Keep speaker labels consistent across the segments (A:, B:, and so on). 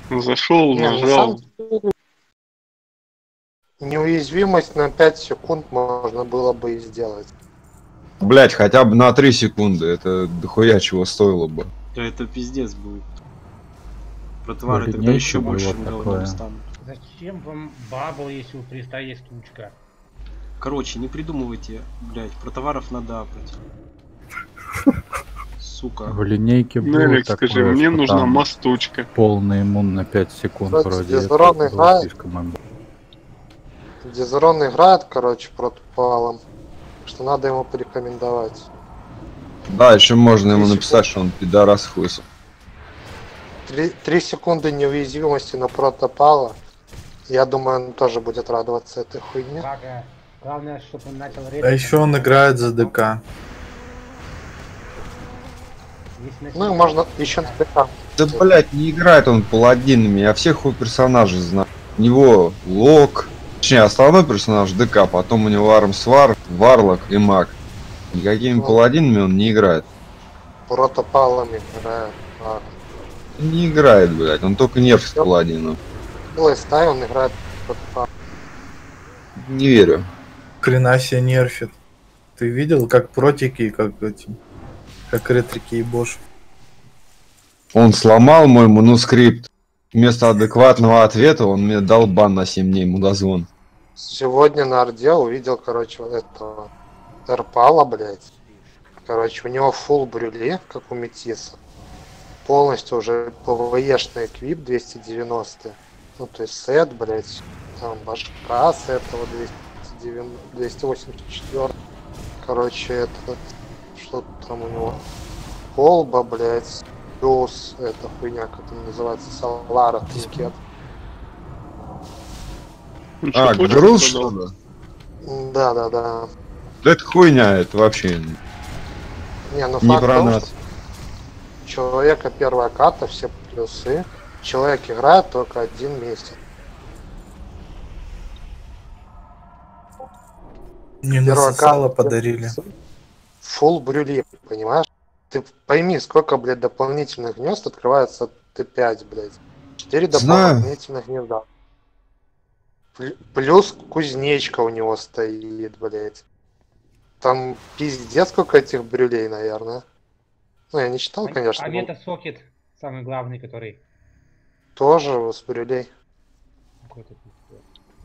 A: Зашел,
B: Не, на самом
A: нажал.
B: деле, неуязвимость на 5 секунд можно было бы и сделать.
C: Блять, хотя бы на 3 секунды. Это дохуя чего стоило бы.
D: Да это пиздец будет. Протовары тогда
E: Линейки
D: еще
E: было
D: большим говном
E: такое.
D: станут.
F: Зачем вам бабл, если у приста есть тучка?
D: Короче, не придумывайте, блять, про товаров надо апать. Сука.
E: В линейке было
A: Нелик,
E: такое,
A: скажи, мне
E: что
A: нужна
E: там
A: мастучка.
E: полный иммун на 5 секунд
B: Кстати,
E: вроде. Это
B: дезорон
E: было
B: играет.
E: слишком обидно.
B: Дезерон играет, короче, против Палом. Что надо ему порекомендовать.
C: Да, еще можно ему
B: 3
C: написать, что он пидорас хуйсом.
B: 3 секунды неуязвимости на протопала. Я думаю, он тоже будет радоваться этой хуйне.
F: Ага. Главное, чтобы он начал
G: А
F: резать.
G: еще он играет за ДК.
B: Ну и можно еще на ДК.
C: Да, блять, не играет он паладинами, я всех его персонажей знаю. У него Лок, точнее, основной персонаж ДК, потом у него Армсвар, Варлок и Маг. Никакими
B: Ну.
C: паладинами он не играет.
B: Протопалами играет.
C: Не играет, блять, он только нерфит паладину.
B: Белой стаи он играет протопал.
C: Не верю.
G: Хрена себе нерфит. Ты видел, как протики, как эти, как ретрики и бош.
C: Он сломал мой манускрипт. Вместо адекватного ответа он мне дал бан на 7 дней, мудозвон.
B: Сегодня на Орде увидел, короче, вот этого Эрпала, блядь. Короче, у него фулл брюле, как у Метиса. Полностью уже ПВЕшный эквип 290. Ну, то есть сет, блядь. Там башка с этого 284. Короче, это... Что там у него? Колба, блядь. Плюс эта хуйня, как она называется, Салара, Трикет.
A: Он
C: А,
A: что,
C: груз,
A: точно
C: что
A: продал?
C: ли?
B: Да.
C: Да это хуйня, это вообще
B: Не, ну
C: не
B: факт в
C: про
B: том,
C: нас.
B: что человека первая карта, все плюсы. Человек играет только 1 месяц.
G: Мне
B: Первая
G: насосало
B: карта
G: подарили.
B: Фулл брюли, понимаешь? Ты пойми, сколько, блядь, дополнительных гнезд открывается Т5, блядь. 4
C: Знаю.
B: дополнительных гнезда. Плюс кузнечка у него стоит, блядь. Там пиздец сколько этих брюлей, наверное. Ну, я не читал, конечно,
F: А
B: но
F: метасокет, самый главный, который...
B: тоже с брюлей.
F: Какой-то пиздец.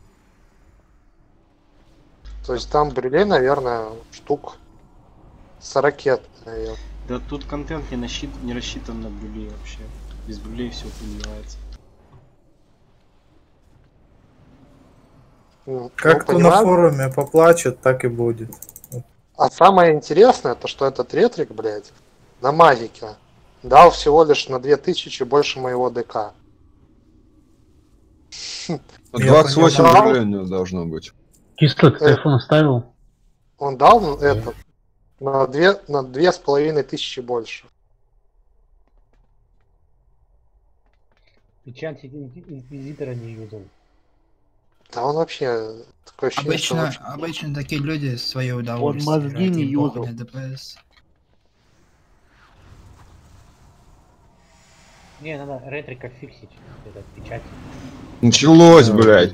B: То есть там брюлей, наверное, штук 40, наверное.
D: Да тут контент не рассчитан на брюлей вообще. Без брюлей все понимается.
B: Ну,
G: Как кто на
B: понимаешь?
G: форуме поплачет, так и будет.
B: А самое интересное, то что этот ретрик, блядь, на магике дал всего лишь на 2000 больше моего ДК.
C: 28
B: понял.
C: рублей у него должно быть.
H: Кислот телефон ставил?
B: Он дал это на 2500 больше.
F: Печать инквизитора не юзал.
B: Да он вообще такое ощущение, что вообще...
I: Обычно такие люди свое
H: Он
I: удовольствие
H: мозги
I: играют,
H: не
I: им похуй
H: юзал.
I: на ДПС.
F: Не, надо ретрика фиксить. Этот печать.
C: Началось, блядь.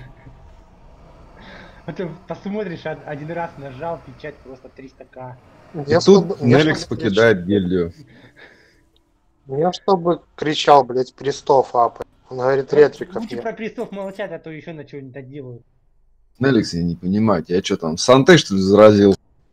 F: А ты посмотришь, один раз нажал, печать просто 300к.
B: Мне
C: И тут Неликс покидает гильдию.
B: Мне чтобы кричал, блядь, Престов апа. Он говорит, ретриков
F: Лучше
B: нет.
F: про крестов молчать, а то еще на что-нибудь доделают.
C: Неликс, я не понимаю, я что там, Санте что ли заразил?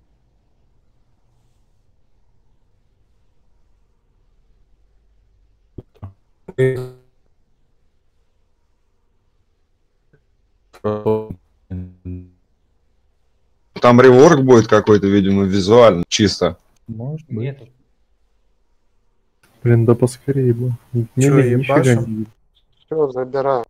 C: Там реворк будет какой-то, видимо, визуально, чисто.
E: Может быть.
F: Нету.
H: Блин, да поскорее бы.
G: Чё,
H: Нифига
G: ебашим?
H: не видно.
B: Все, забираю.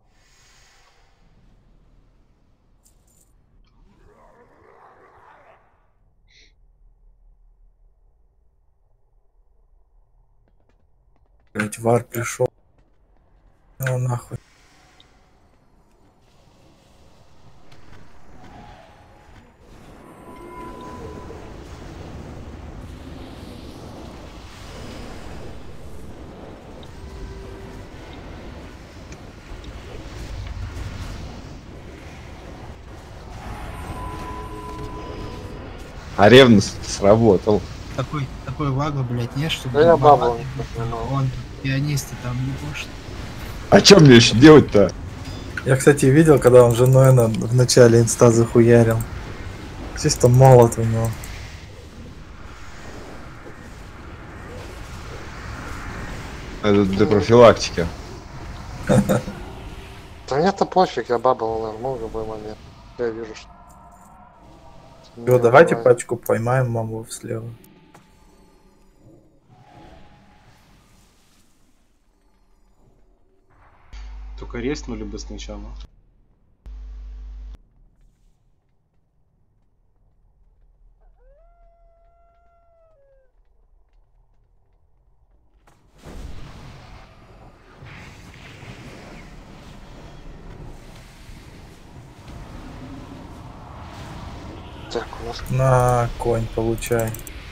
G: Блять, вар пришел. Ну нахуй.
C: А ревность сработал.
I: Такой вагу, блядь, нет, чтобы...
B: Да я бабу
I: бабу,
B: не понимал.
I: он пианисты там не может.
C: А что мне еще делать-то?
G: Я, кстати, видел, когда он женой в начале инста захуярил. Чисто молот у него.
C: Это для профилактики.
B: Да мне-то пофиг, я бабл нажму в любой момент. Я вижу, что...
G: Все, давайте пачку поймаем мобов слева.
D: Только рестнули бы сначала.
B: Так, у нас...
G: На, конь, получай.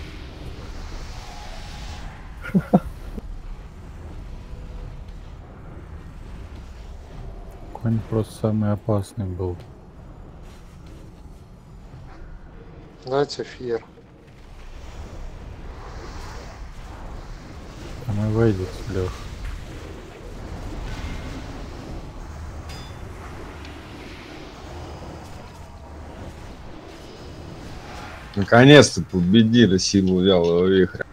E: Конь просто самый опасный был.
B: Дайте фир.
E: Там и выйдет Лех.
C: Наконец-то победили силу вялого вихря.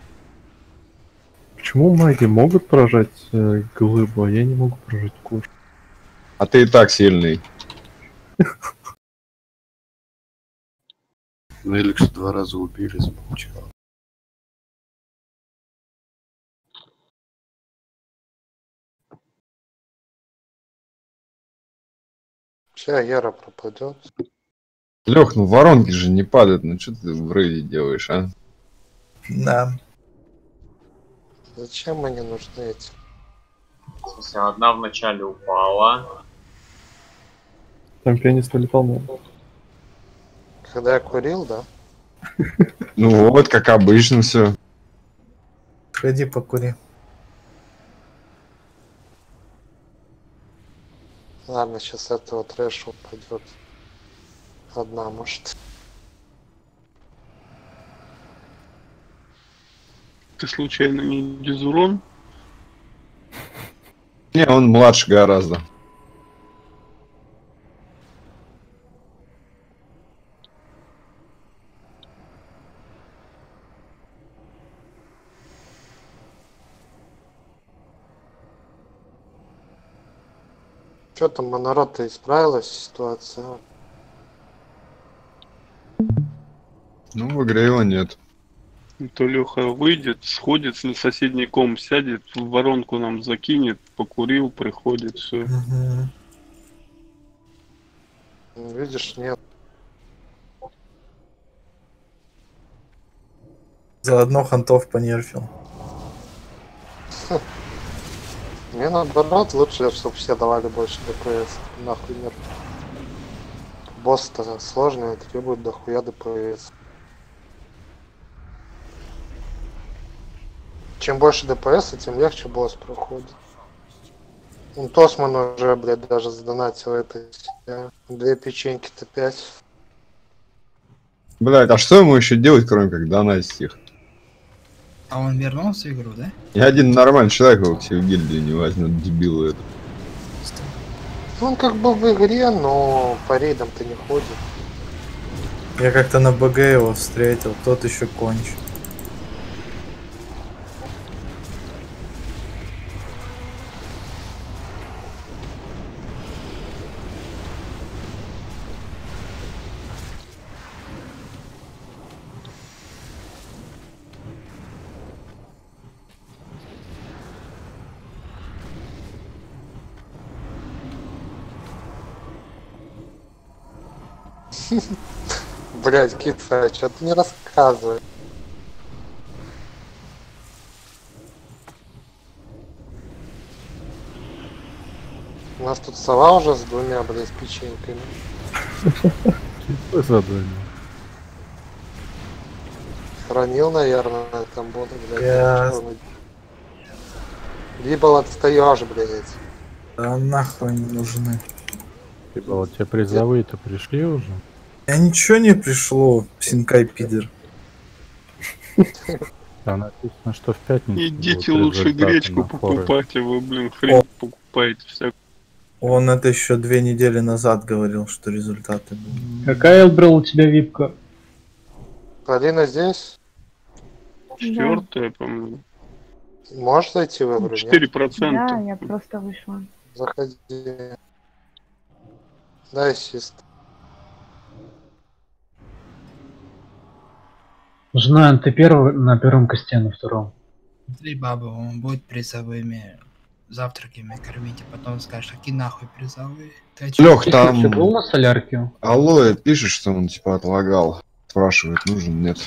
H: Почему маги могут поражать глыбу, а я не могу поражать кожу?
C: А ты и так сильный.
A: Эликса 2 раза убили, замолчал.
B: Сейчас Гера пропадет.
C: Лех, ну воронки же не падают, ну что ты в рейде делаешь, а?
G: Да.
B: Зачем мне нужны эти?
J: В смысле, одна вначале упала.
H: Там пианист вылетал, наверное.
B: Когда я курил, да?
C: Ну вот, как обычно все.
G: Сходи покури.
B: Ладно, сейчас этого трэша упадет. Одна, может.
K: Ты случайно не Дизурон?
C: Не, он младше гораздо.
B: Что там, народ-то исправилась ситуация?
C: Ну, в игре его нет.
K: То Леха выйдет, сходит на соседний ком, сядет, в воронку нам закинет, покурил, приходит, все.
G: Угу.
B: Видишь, нет.
G: Заодно хантов понерфил.
B: Мне наоборот лучше, чтобы все давали больше ДПС. Нахуй нет. Босс-то сложный, требует дохуя ДПС. Чем больше ДПС, тем легче босс проходит. Тосман уже, блядь, даже задонатил это. 2 печеньки-то 5.
C: Блять, а что ему еще делать, кроме как донатить их?
I: А он вернулся в игру, да?
C: Ни один нормальный человек его к себе в гильдию не возьмет, дебилу это.
B: Он как бы в игре, но по рейдам-то не ходит.
G: Я как-то на БГ его встретил, тот еще кончил.
B: Блять, Китса, что ты не рассказывай? У нас тут сова уже с 2, блядь, печеньками.
E: Что задание?
B: Хранил, наверное, там буду, блядь.
G: Ясно.
B: Либо отстаешь, блядь.
G: Да нахуй не нужны.
E: Типа вот тебе призовые-то пришли уже?
G: А ничего не пришло, Синкай пидор.
E: Там написано, что в пятницу
K: Идите
E: будут
K: лучше
E: результаты
K: гречку
E: на форуме.
K: покупать, а вы, блин, хрень покупаете всякую.
G: Он это еще 2 недели назад говорил, что результаты будут.
F: Какая, Элбрил, у тебя випка?
B: Полина здесь?
K: 4-е, по-моему.
B: Можешь зайти в игру?
K: 4%.
L: Да, я просто вышла.
B: Заходи. Дай ассист.
F: Жена, ты первый на первом косте, на втором.
I: Смотри, баба, он будет призовыми завтраками кормить, а потом скажешь, какие нахуй призовые? Ты чё?
C: Лех, там...
F: Ты был на солярке?
C: Алоэ пишет, что он типа отлагал. Спрашивает, нужен, нет.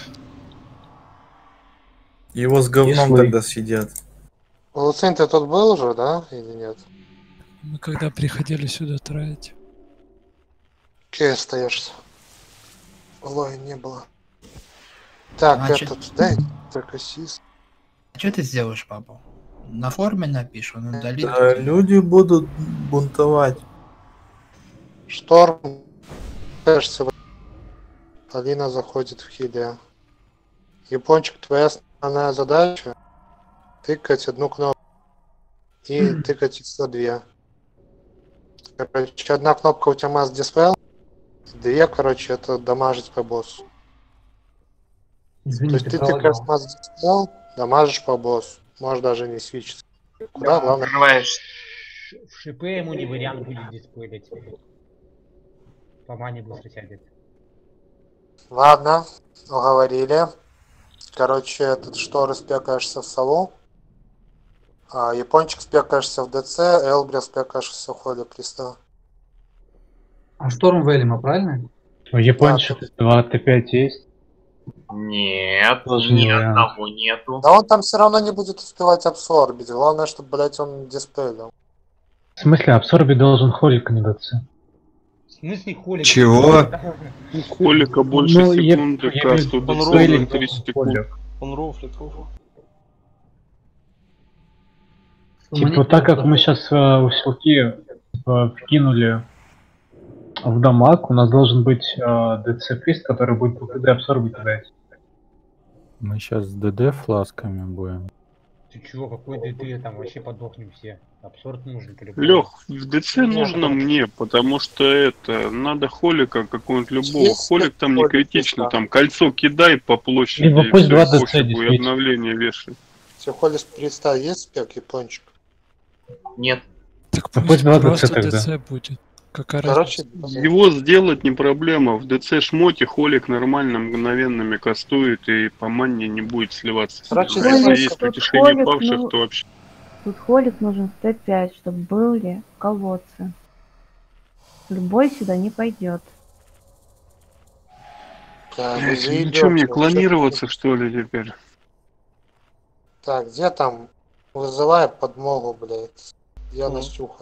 G: Его с говном
F: Если-
G: тогда съедят.
B: Луцин, ты тут был уже, да? Или нет?
M: Мы когда приходили сюда тратить.
B: Кей остаешься? Лоя не было. Так,
I: Значит-
B: этот, дай только ассист.
I: Что ты сделаешь, папа? На форуме напишешь, он удалит.
G: Да, люди будут бунтовать.
B: Шторм. Кажется, Полина заходит в хиле. Япончик, твоя основная задача тыкать одну кнопку и тыкать еще 2. Короче, одна кнопка у тебя масс диспел, 2, короче, это дамажить по боссу. То есть ты тыкаешь масс диспел, дамажишь по боссу. Можешь даже не свичиться. Куда, главное.
J: Открываешь.
F: В шипы ему не вариант будет диспелить. По мане быстро сядет.
B: Ладно, уговорили. Короче, этот шторы спекаешься в сову. А япончик спекаешься в ДЦ, Элбри спекаешься в ходе приста.
N: А шторм Велима, правильно?
F: У япончик 2 Т5 есть?
J: Нет,
F: Тоже
J: ни
F: не вариант.
J: одного нету.
B: Да он там все равно не будет успевать абсорбить. Главное, чтобы, блять, он диспелил.
F: В смысле, абсорби должен холик не даться.
N: В смысле холик?
C: Чего?
K: У Холика больше
F: Ну, я-
K: секунды
F: я
K: касту,
F: имею в
K: до
F: виду,
K: целых
F: холик,
K: 30 секунд.
F: холик.
D: Он рофлит.
F: Типа, вот так как мы сейчас усилки вкинули в дамаг, у нас должен быть ДЦ-прист, который будет ПКД абсорбить дать.
E: Мы сейчас с ДД фласками будем.
N: Ты чего, какой ДД, там вообще подохнем все. Абсорб нужен по-любому.
K: Лех, в ДЦ нужно мне, потому что это надо холика какого-нибудь любого.
B: Есть
K: Холик там не
B: холик,
K: критично,
B: да.
K: там кольцо кидай по площади.
F: Либо
K: и
F: пусть
K: всё,
F: 2
K: и
F: ДЦ
K: пофигу, и
F: действительно.
K: обновление вешай.
B: Все холис приста есть спек, япончик?
J: Нет.
M: Так
F: пусть
M: пусть
F: 2
M: просто
F: ДЦ тогда.
M: ДЦ будет. Какая
B: Короче,
M: разница?
K: Его сделать не проблема. В ДЦ шмоте холик нормально, мгновенными кастует и по манне не будет сливаться.
B: Короче,
K: А если
B: холик,
K: есть
L: тут
K: потешение
L: холик,
K: павших,
L: ну,
K: то вообще...
L: Тут холик нужен в Т5, чтобы были колодцы. Любой сюда не пойдет.
B: Так,
K: Блядь,
B: заебёшь,
K: ну что, мне
B: вообще.
K: клонироваться, что ли, теперь?
B: Так, где там? Вызывай подмогу, блядь. Я Настюха.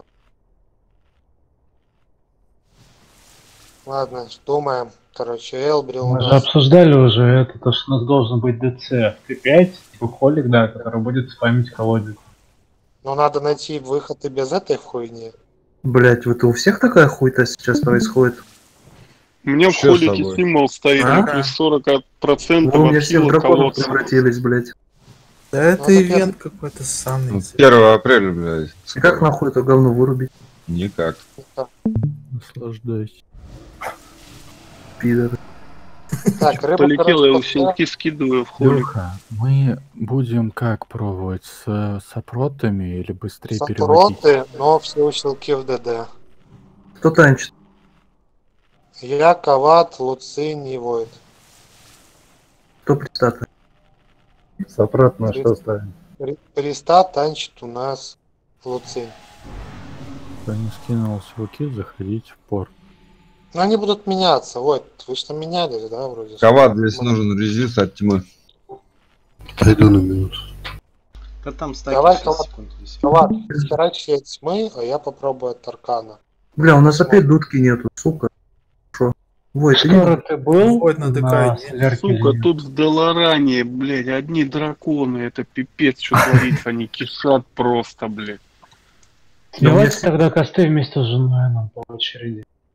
B: Ладно, думаем. Короче, Элбри у
F: Мы же
B: нас.
F: обсуждали уже это, то, что у нас должен быть ДЦ Т5, типа холик, да, который будет спамить колодец.
B: Но надо найти выход и без этой хуйни.
H: Блять, вот у всех такая хуйта сейчас происходит?
K: У меня в
C: Чё с
K: холике
C: тобой?
K: символ стоит
H: А?
K: на плюс 40%
H: Вы у меня
K: от
H: все в
K: силы
H: драконов
K: колодца.
H: превратились, блять.
G: Да это
B: Ну,
G: ивент какой-то ссаный.
C: 1 апреля, блядь.
H: И как нахуй это говно вырубить,
C: Никак.
E: Наслаждайся.
H: пидор?
B: Так, рыба,
K: Полетел, я
B: короче,
K: усилки скидываю в холик.
E: Леха, мы будем как пробовать? С сопротами или быстрее переводить?
B: Сатуроты, но все усилки в ДД.
H: Кто танчит?
B: Я, Кават, Луцин и Войд.
H: Кто пристатный?
E: Сопрот на что ставим?
B: Приста танчит у нас Луцин.
E: Кто не скинул силки, заходите в порт.
B: Но они будут меняться. Вот, вы что менялись, да, вроде?
C: Ковад здесь нужен резист от тьмы.
A: Отойду на минуту.
D: Да там стаки
B: Давай,
D: 6
B: Кават,
D: секунд висит.
B: Кават, стирай тьмы, а я попробую от Таркана.
H: Бля, у нас опять дудки нету, сука. Шо? Вой, ты
F: Скоро
H: не...
F: ты был
G: Ой, на ДК
F: на
G: иди.
F: солярке
K: Сука,
F: или нет?
K: тут в Долоране, блядь, одни драконы, это пипец, что творится, они кишат просто, блядь.
F: Сливайте тогда косты вместе с женой нам по очереди.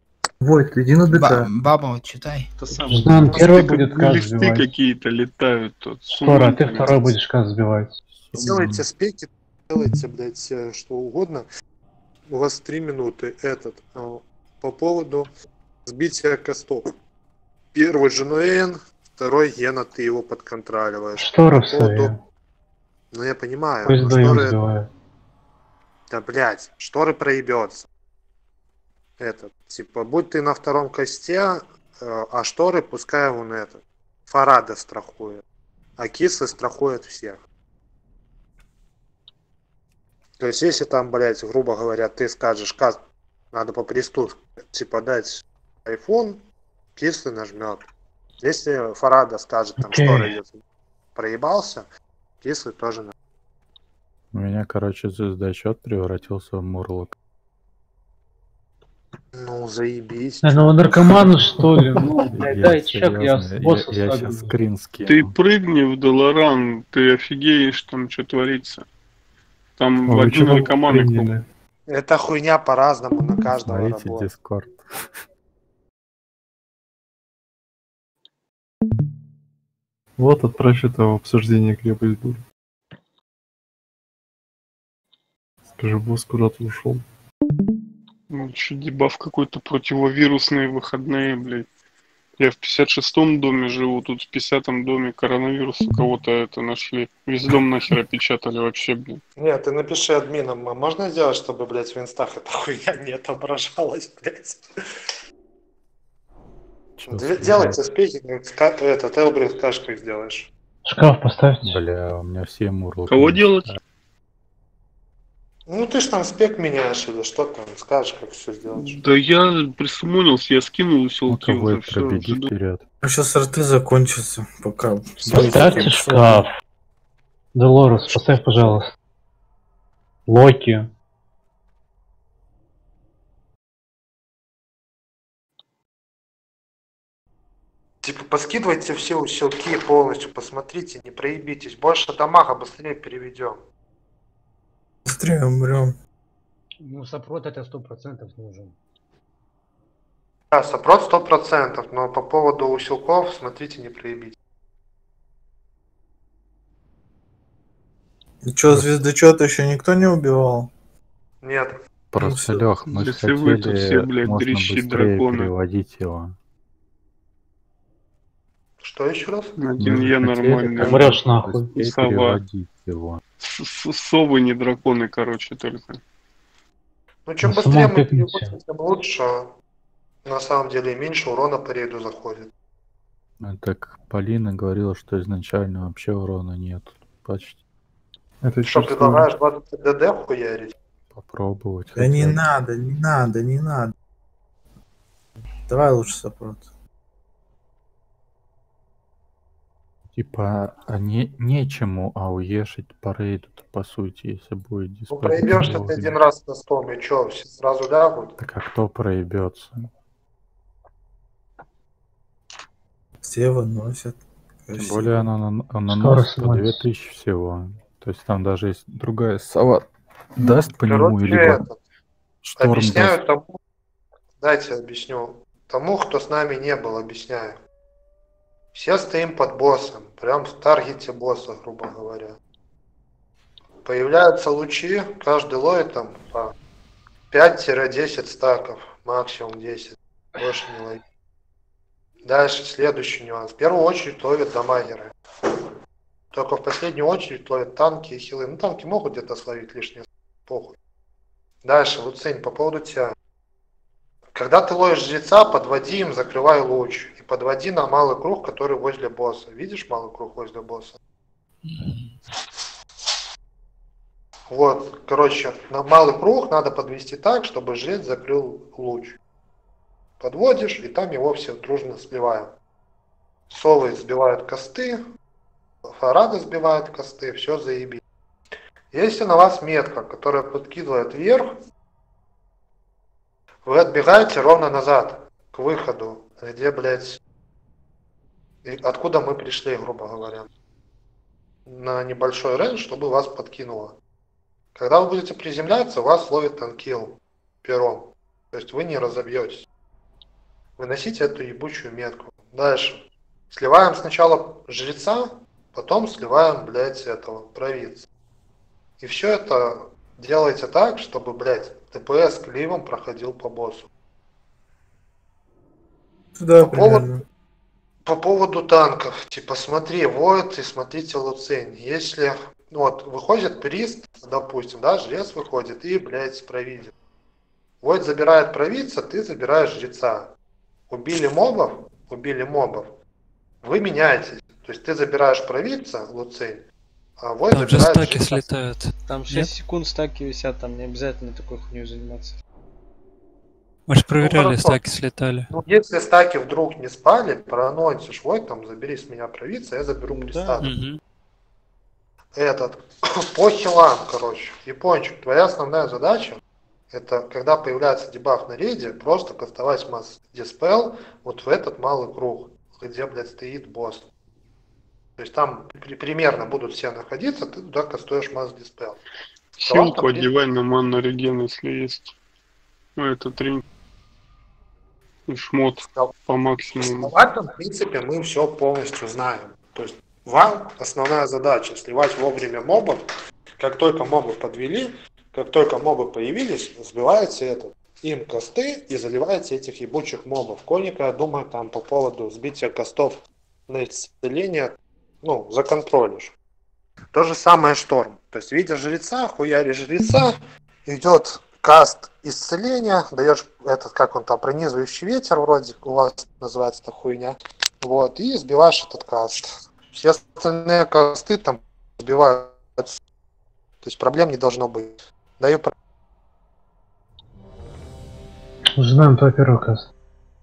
G: Войт, иди на ДК.
I: Баба, вот читай.
K: Это самое.
F: Нам первый будет
K: Листы
F: каз сбивать.
K: какие-то летают тут.
F: Скоро, а ты второй будешь каз сбивать.
B: Делайте спеки, делайте, блядь, что угодно. У вас 3 минуты. По поводу сбития костов. Первый Женуэн, второй Гена, ты его подконтроливаешь.
F: Шторы
B: По
F: в
B: поводу-
F: сове.
B: Ну я понимаю.
F: Пусть
B: но
F: вдвоем
B: шторы-
F: сбивают.
B: Да, блядь, шторы проебется. Типа, будь ты на втором косте, а шторы пускай он Фарада страхует. А кислый страхует всех. То есть, если там, блядь, грубо говоря, ты скажешь, каз, надо по престу, типа, дать iPhone, кислый нажмет. Если Фарада скажет, там,
F: Окей.
B: шторы идет, проебался, кислый тоже нажмет.
E: У меня, короче, звездочет превратился в Мурлок.
B: Ну, заебись.
F: Ну, наркоманы, что ли? Ну, блядь,
E: Я
F: дай чек, я с
E: серьезно,
F: босса
E: я
F: ставлю.
E: сейчас скрин скину.
K: Ты прыгни в Долоран, ты офигеешь, там что творится. Там
H: Вы
K: одни
H: чего
K: наркоманы
H: приняли?
B: Эта хуйня по-разному на каждого
E: Смотрите
B: работает.
E: Дискорд.
H: Вот отправь это в обсуждение крепость дур. Скажи, босс куда-то ушел.
K: Ну, что, дебаф какой-то противовирусные выходные, блядь. Я в 56-м доме живу, тут в 50-м доме коронавирус у кого-то нашли. Весь дом нахер опечатали вообще, блин.
B: Нет, ты напиши админам, а можно сделать, чтобы, блядь, в инстах эта хуйня не отображалась, блядь? Делайте спейкинг, Элбрих, скажешь, как сделаешь.
F: Шкаф поставьте.
E: Бля, у меня все Мурлоки.
K: Кого делать?
B: Ну ты ж там спек меняешь или что там, скажешь, как все сделать.
K: Да я присумонился, я скинул усилки
E: Ну-ка,
K: уже,
E: Войт,
K: все.
E: пробеги вперед.
G: Сейчас рты закончатся, пока.
F: Поставьте шкаф. Долорес, поставь, пожалуйста. Локи.
B: Типа поскидывайте все усилки полностью, посмотрите, не проебитесь. Больше дамага быстрее переведем.
G: Быстрее умрем.
N: Ну, сопрот это 100% нужен.
B: Да, сопрот 100%, но по поводу усилков, смотрите, не проебите.
G: И чё, звездочета еще никто не убивал?
B: Нет.
E: Просто,
G: Ну,
E: Лех, мы же
K: если вы тут
E: хотели
K: все, блядь,
E: можно
K: дрищи
E: быстрее
K: драконы.
E: переводить его.
B: Что еще раз?
K: Один
E: Мы
K: я
E: же хотели
K: нормальный.
E: как
F: Умрёшь
E: можно
F: нахуй.
E: быстрее
K: Сова.
E: переводить его.
K: Совы не драконы, короче, только.
B: Ну чем
F: Ну,
B: быстрее
F: сама
B: мы
F: пятница.
B: переводим, тем лучше. На самом деле меньше урона по рейду заходит.
E: Так Полина говорила, что изначально вообще урона нет. Почти
H: Это
B: Что,
H: чувство.
B: предлагаешь 20 ДД хуярить?
E: попробовать.
G: Да не
E: хотя бы.
G: надо, не надо, не надо. Давай лучше сопрот.
E: Типа, нечему ауешить по рейду, по сути, если будет
B: Ну
E: диспозит
B: проебешься ты
E: вовремя.
B: один раз на 100, и чё, все сразу лягут?
E: Так а кто проебется?
G: Все выносят.
E: Тем
G: Красиво.
E: более она
F: Скоро
E: наносит по
F: смотрится.
E: 2000 всего. То есть там даже есть другая сова даст по нему,
B: Короче,
E: либо шторм
B: объясняю
E: даст.
B: тому, дайте объясню. Тому, кто с нами не был, объясняю. Все стоим под боссом, прям в таргете босса, грубо говоря. Появляются лучи, каждый ловит там по 5-10 стаков, максимум 10, больше не ловит. Дальше следующий нюанс. В первую очередь ловят дамагеры. Только в последнюю очередь ловят танки и хилы. Ну танки могут где-то словить лишнее, похуй. Дальше, Луцень, по поводу тебя. Когда ты ловишь жреца, подводи им, закрывай луч. И подводи на малый круг, который возле босса. Видишь малый круг возле босса? Вот, короче, на малый круг надо подвести так, чтобы жрец закрыл луч. Подводишь, и там его все дружно сбиваем. Совы сбивают косты, Фарады сбивают косты, все заебись. Если на вас метка, которая подкидывает вверх, вы отбегаете ровно назад, к выходу, где, блядь, откуда мы пришли, грубо говоря. На небольшой рейндж, чтобы вас подкинуло. Когда вы будете приземляться, вас ловит танкил пером. То есть вы не разобьетесь. Выносите эту ебучую метку. Дальше. Сливаем сначала жреца, потом сливаем, блядь, этого провидца. И все это делайте так, чтобы, блядь, ДПС кливом проходил по боссу.
G: Да,
B: По поводу танков, типа смотри Void и смотрите Луцень. Если вот выходит прист, допустим, да, жрец выходит и, блядь, провидец. Void забирает провидца, ты забираешь жреца. Убили мобов, вы меняетесь. То есть ты забираешь провидца, Луцень, а Void
M: Там же
B: забирает
M: стаки
B: жреца.
M: слетают.
D: Там 6
M: Нет?
D: секунд стаки висят, там не обязательно такой хуйней заниматься.
M: Мы же проверяли,
B: хорошо.
M: стаки слетали.
B: Ну, если стаки вдруг не спали, проанонсишь Void, там, забери с меня провидца, я заберу приста.
M: Мгм.
B: Этот, по хилам, короче, Япончик, твоя основная задача, это, когда появляется дебаф на рейде, просто кастовать масс диспел вот в этот малый круг, где, блядь, стоит босс. То есть там примерно будут все находиться, ты туда кастуешь масс диспел.
K: Хилку одевай на манна реген, если есть. Ну, это 3. И шмот по максимуму.
B: В этом, в принципе, мы все полностью знаем. То есть вам основная задача сливать вовремя мобов. Как только мобы подвели, как только мобы появились, сбиваете этот, им косты и заливаете этих ебучих мобов. Коника, я думаю, там по поводу сбития костов на исцеление, ну, законтролишь. То же самое шторм. То есть, видя жреца, хуяри жреца, идет каст исцеления, даешь этот, как он там, пронизывающий ветер, вроде у вас называется эта хуйня. Вот, и сбиваешь этот каст. Все остальные касты там сбивают. То есть проблем не должно быть. Даю
F: Узнаем твой первый каст.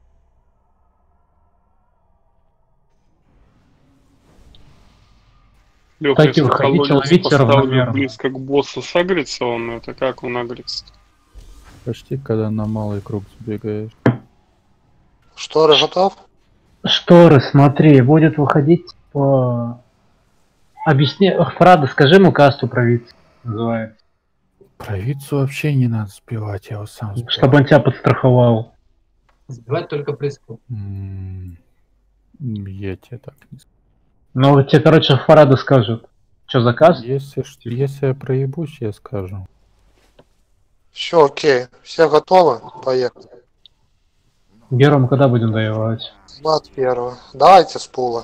K: Лёха,
F: Так и
K: если
F: выходите,
K: колодец
F: ловите
K: поставлю
F: равномерно.
K: близко к боссу, сагрится он, это как он агрится?
E: Почти когда на малый круг сбегаешь.
B: Шторы готов?
F: Шторы, смотри, будет выходить по... Объясни, Фрада, скажи ему касту провидца, называется.
E: Провидцу вообще не надо сбивать, я его сам сбиваю.
F: Чтобы он тебя подстраховал.
N: Сбивать только прыскал.
E: Я тебе так не скажу.
F: Ну, тебе, короче, Фрада скажут. Что за каст?
E: Если я проебусь, я скажу.
B: Все, окей. Все готовы? Поехали.
F: Гером когда будем доевать?
B: Мат первого. Давайте с пула.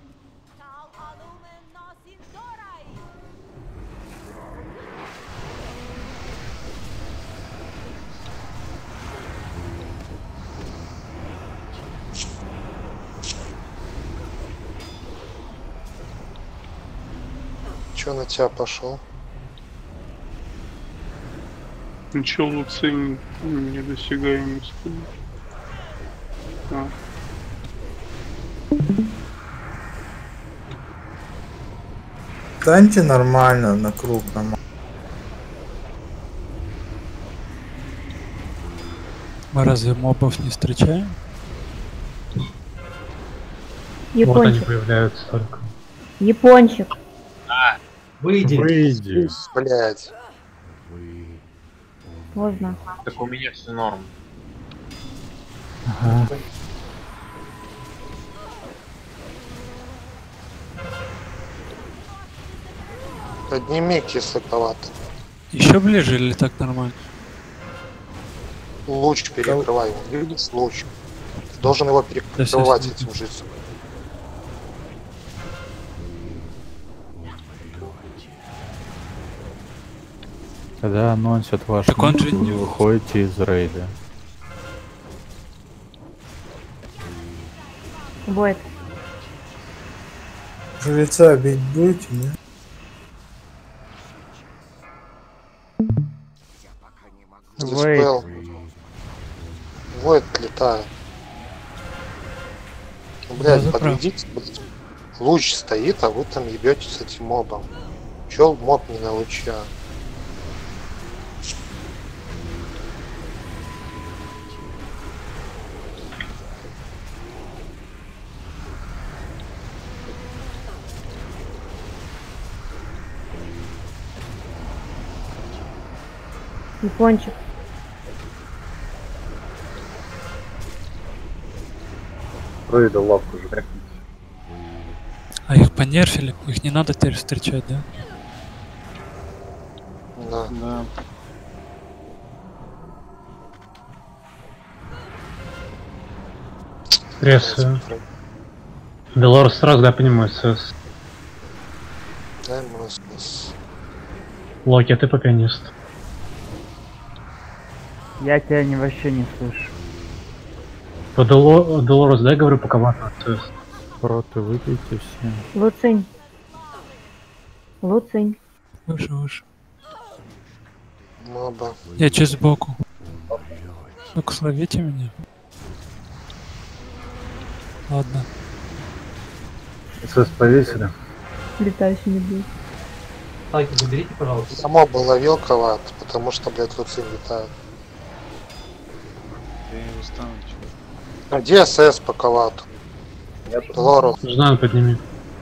B: Че на тебя пошел?
K: Ничего лучше недосягаемость. А.
G: Станьте нормально на круг.
M: Мы разве мобов не встречаем?
F: Вот они
L: Япончик.
F: появляются только.
L: Япончик.
N: Выйди.
B: Блять.
L: Поздно.
J: Так у меня все норм.
E: Ага.
B: Подними кислотовато.
M: Еще ближе или так нормально?
B: Луч перекрывай. Видишь луч? Ты должен его перекрывать этим жицем.
E: Когда анонсят ваш
M: Так он
E: ник,
M: же
E: вы
M: не-
E: выходите из рейда.
L: Будет.
G: Жреца бить будете, нет?
B: Диспел. Войд летает. Ну, блядь,
M: Да,
B: подведите, блядь. Луч стоит, а вы там ебетесь с этим мобом. Чё моб не на луча?
L: Япончик.
H: Проидал лавку уже.
M: А их понерфили? Их не надо теперь встречать, да?
B: Да.
D: Да.
F: Пресс. Долорес сразу, да, понимаю, СС.
B: Дай ему СС.
F: Локи, а ты попианист.
O: Я тебя вообще не слышу.
F: По Долорес, дай, говорю, паковато СС.
E: Проты выпейте все.
L: Луцинь. Луцинь.
M: Выше.
B: Моба.
M: Я чуть сбоку. Ну-ка, словите меня. Ладно.
H: СС повесили.
L: Летающий медведь.
N: Сталкер, заберите, пожалуйста.
B: Я моба ловил калат, потому что, блядь, Луцин летает.
D: Я его стану, чувак.
B: А где СС по калату? Долорес.
F: Знаю, подними.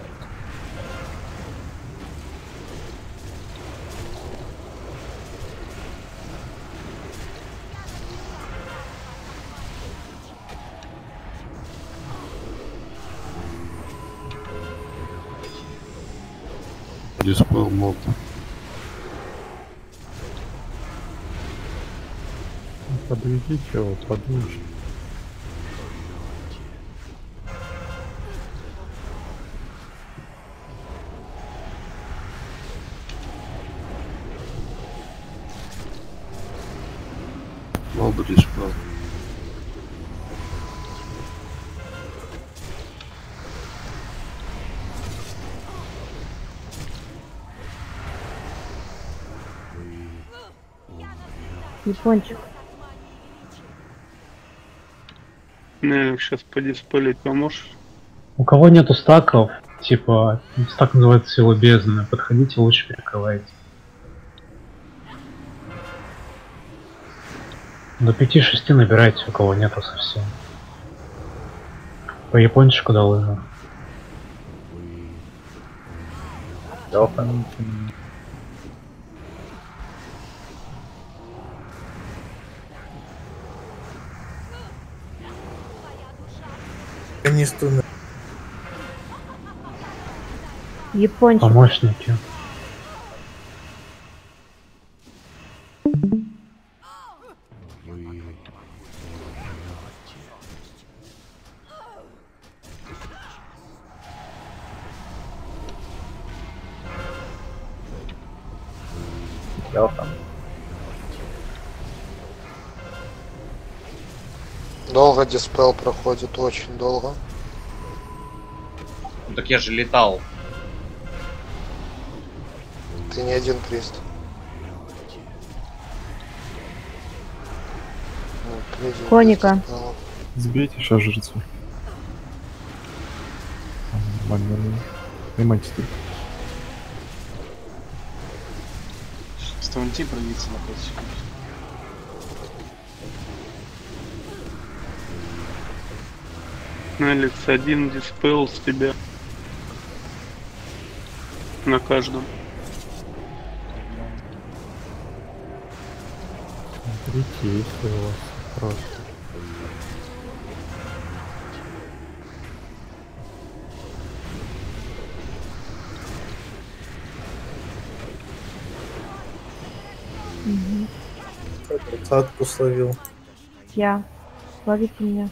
A: Диспел мод.
E: Подведите его подольше.
A: Моба диспел.
L: Япончик.
K: Нелик, сейчас подиспелить поможешь?
F: У кого нету стаков, типа, стак называется сила бездны, подходите, лучше перекрывайте. До 5-6 набирайте, у кого нету совсем. По япончику до лыжи.
G: Канисту.
L: Япончик.
F: Помощники.
B: Долго диспел проходит, очень долго.
J: Ну так я же летал.
B: Ты не один прист.
L: Коника.
H: Сбейте сейчас жрецу. Нормально. Поймайте только.
D: Ставанти пробиться на 5 секунд.
K: Алекс, один диспел с тебя. На каждом.
E: Смотрите, если у вас просто.
G: Тридцатку словил.
L: Я. Ловите меня.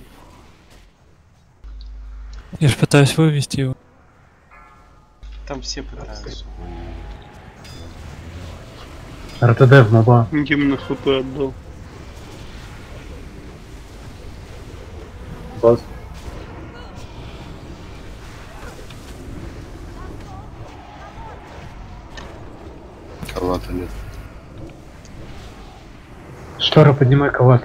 M: Я ж пытаюсь вывести его.
D: Там все пытаются.
F: РТД в моба.
K: Гимн ХП отдал.
H: Баз.
A: Калата нет.
F: Штора, поднимай калат.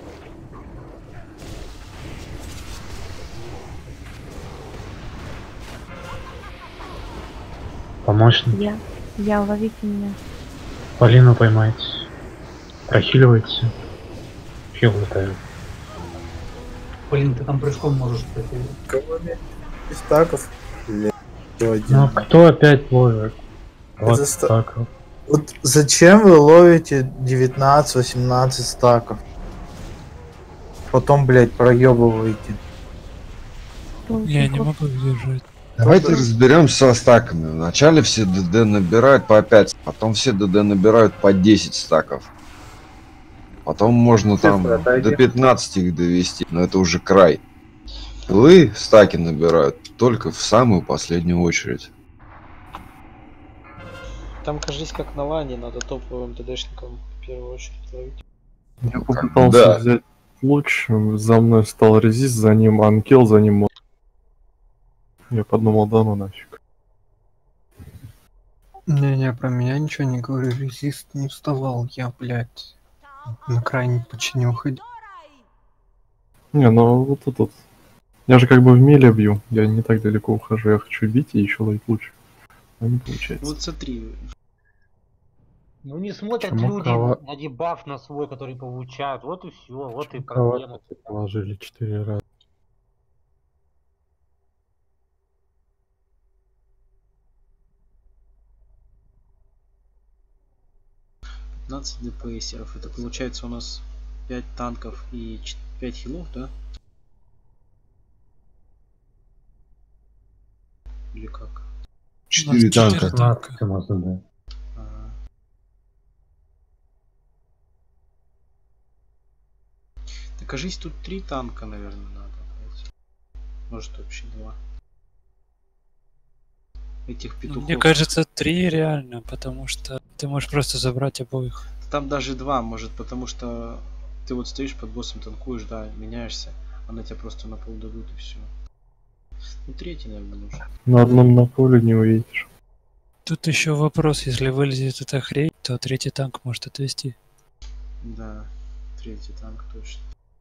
F: Помощник.
L: Я, ловите меня.
F: Полину поймайте. Прохиливайте. Хил летает.
N: Полин, ты там прыжком можешь пройти.
G: Кого нет? Из стаков?
F: Ну кто опять ловит? Вот
G: Это
F: стаков.
G: Вот зачем вы ловите 19-18 стаков? Потом, блядь, проебываете.
M: Я не могу держать.
C: Давайте разберемся со стаками. Вначале все ДД набирают по 5, потом все ДД набирают по 10 стаков. Потом можно там до 15 их довести, но это уже край. Вы стаки набирают только в самую последнюю очередь.
D: Там, кажись, как на лане, надо топовым ДДшникам в первую очередь ловить.
H: Я попытался взять луч, за мной стал резист, за ним анкил, за ним... Я подумал, да ну нафиг.
P: Не-не, про меня ничего не говорю, резист не вставал, я, блядь, на крайний почти не уходил.
H: Не, ну вот тут. Я же как бы в меле бью, я не так далеко ухожу, я хочу бить и еще ловить луч. А не получается.
D: Вот смотри.
N: Ну не смотрят
H: Почему
N: люди на дебаф на свой, который получают, вот и все, вот и проблема.
E: Положили 4 раза.
D: ДПСеров. Это получается у нас 5 танков и 5 хилов, да? Или как?
C: 4 танка.
N: 15 можно, да.
D: Так, кажись, тут 3 танка, наверное, надо. Может, вообще 2. Этих петухов.
M: Мне кажется, 3 реально, потому что ты можешь просто забрать обоих.
D: Там даже 2, может, потому что ты вот стоишь под боссом, танкуешь, да, меняешься, а на тебя просто на пол дадут и все. Ну, 3, наверное, нужен.
H: На одном на поле не увидишь.
M: Тут еще вопрос, если вылезет эта хрень, то 3-й танк может отвести.
D: Да, 3-й танк точно.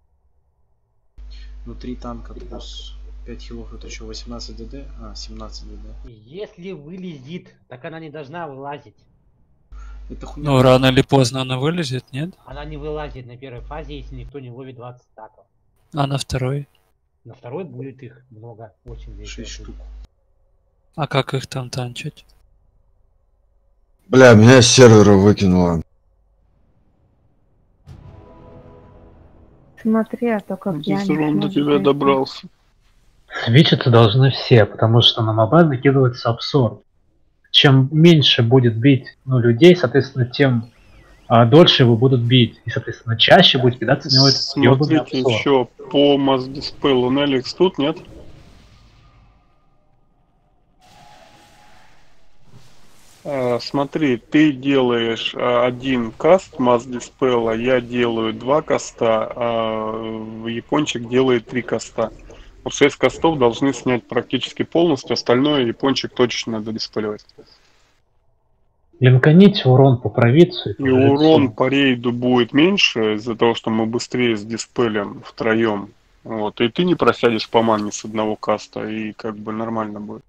D: Ну, 3 танка плюс 5 хилов, это еще 18 ДД, 17 ДД.
N: Если вылезет, так она не должна вылазить.
D: Это хуйня.
M: Ну, рано или поздно она вылезет, нет?
N: Она не вылазит на первой фазе, если никто не ловит 20 стаков.
M: А на второй?
N: На второй будет их много, очень весело.
D: 6 штук.
M: А как их там танчить?
C: Бля, меня с сервера выкинуло.
L: Смотри, а то как я
K: Он до тебя добрался.
F: Свечиться должны все, потому что на моба накидывается абсорб. Чем меньше будет бить людей, соответственно, тем дольше его будут бить. И, соответственно, чаще будет кидаться в него этот ёбаный
K: Смотрите,
F: абсорб.
K: еще по масс-диспелу Неликс тут нет? Смотри, ты делаешь один каст масс-диспела, я делаю 2 каста, а япончик делает 3 каста. Вот 6 кастов должны снять практически полностью, остальное япончик точно надо диспеливать.
F: Линканите урон по провидцу.
K: И урон по рейду будет меньше из-за того, что мы быстрее с диспелем втроем. Вот. И ты не просядешь по мане с одного каста, и как бы нормально будет.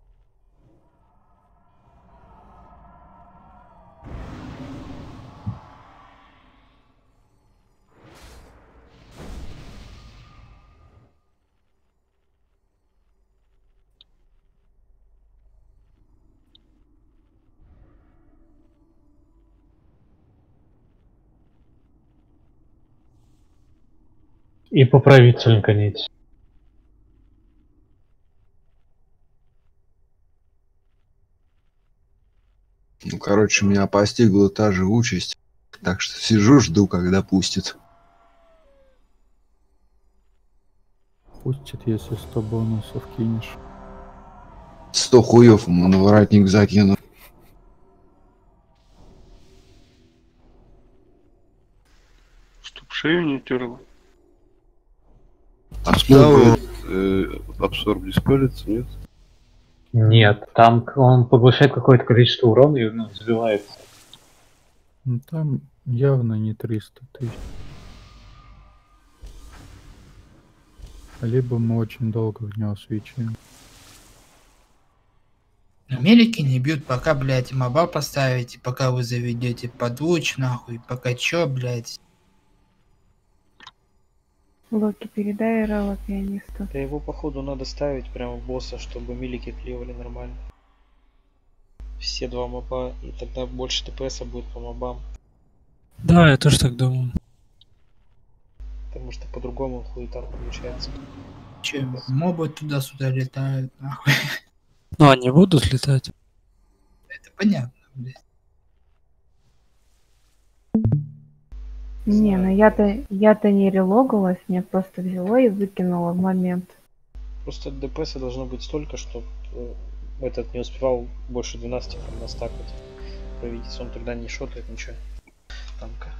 F: И по провидцу линканите.
C: Ну, короче, меня постигла та же участь. Так что сижу, жду, когда пустит.
E: Пустит, если 100 бонусов кинешь.
C: 100 хуев ему на воротник закину.
K: Чтоб шею не терла.
A: А смог абсорб диспелится, нет?
F: Нет, там он поглощает какое-то количество урона и сбивается.
E: Ну там явно не 300 тысяч. Либо мы очень долго в него свечаем.
I: Мелики не бьют, пока, блядь, моба поставите, пока вы заведете подвуч, нахуй, пока чё, блядь.
L: Локи, передай Релла пианисту.
D: Да его, походу, надо ставить прямо в босса, чтобы милики клевали нормально. Все 2 моба, и тогда больше ТПСа будет по мобам.
M: Да, я тоже так думаю.
D: Потому что по-другому хуетар получается.
I: Че, мобы туда-сюда летают, нахуй.
M: Ну, они будут летать.
I: Это понятно, блядь.
L: Не, ну я-то не релогалась, меня просто взяло и выкинуло в момент.
D: Просто ДПС должно быть столько, чтобы этот не успевал больше 12 там настакать. Правитель, он тогда не шотает ничего. Танка.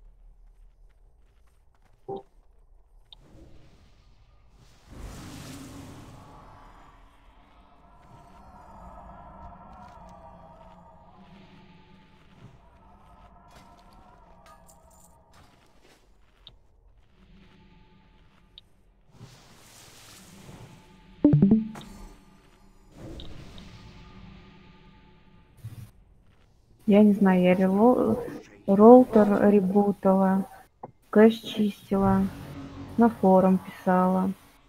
L: Я не знаю, я роутер ребутала, кэш чистила, на форум писала.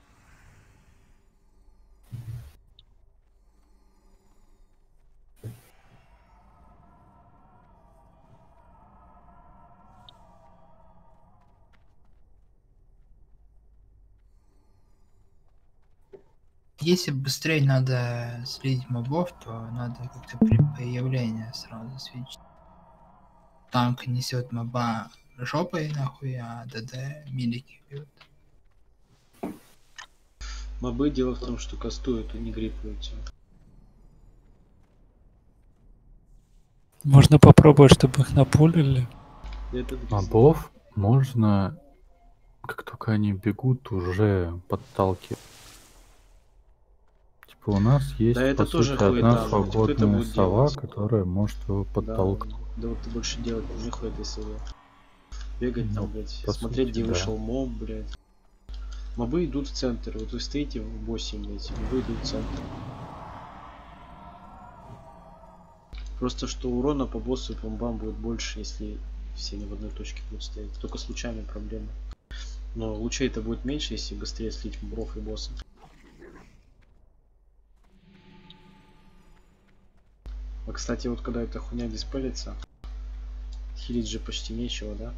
I: Если быстрее надо слить мобов, то надо как-то при появлении сразу свечить. Танк несет моба жопой нахуй, а ДД милики бьют.
D: Мобы дело в том, что кастуют и не гриппуются.
M: Можно попробовать, чтобы их напулили.
E: Мобов можно, как только они бегут, уже подталкивать. Типа у нас есть,
D: Да, это
E: по
D: тоже
E: сути, одна
D: хуета, вот кто это
E: свободная
D: будет
E: сова,
D: делать?
E: которая может его подтолкнуть.
D: Да вот ты больше делать не хуй этой совы. Бегать там, блядь,
E: по
D: смотреть,
E: сути,
D: где
E: да.
D: вышел моб, блядь. Мобы идут в центр. Вот вы стоите в 8, блядь, мобы идут в центр. Просто что урона по боссу и по мобам будет больше, если все не в одной точке будут стоять. Только с лучами проблема. Но лучей-то будет меньше, если быстрее слить мобов и босса. А кстати, вот когда эта хуйня диспелится, хилить же почти нечего, да?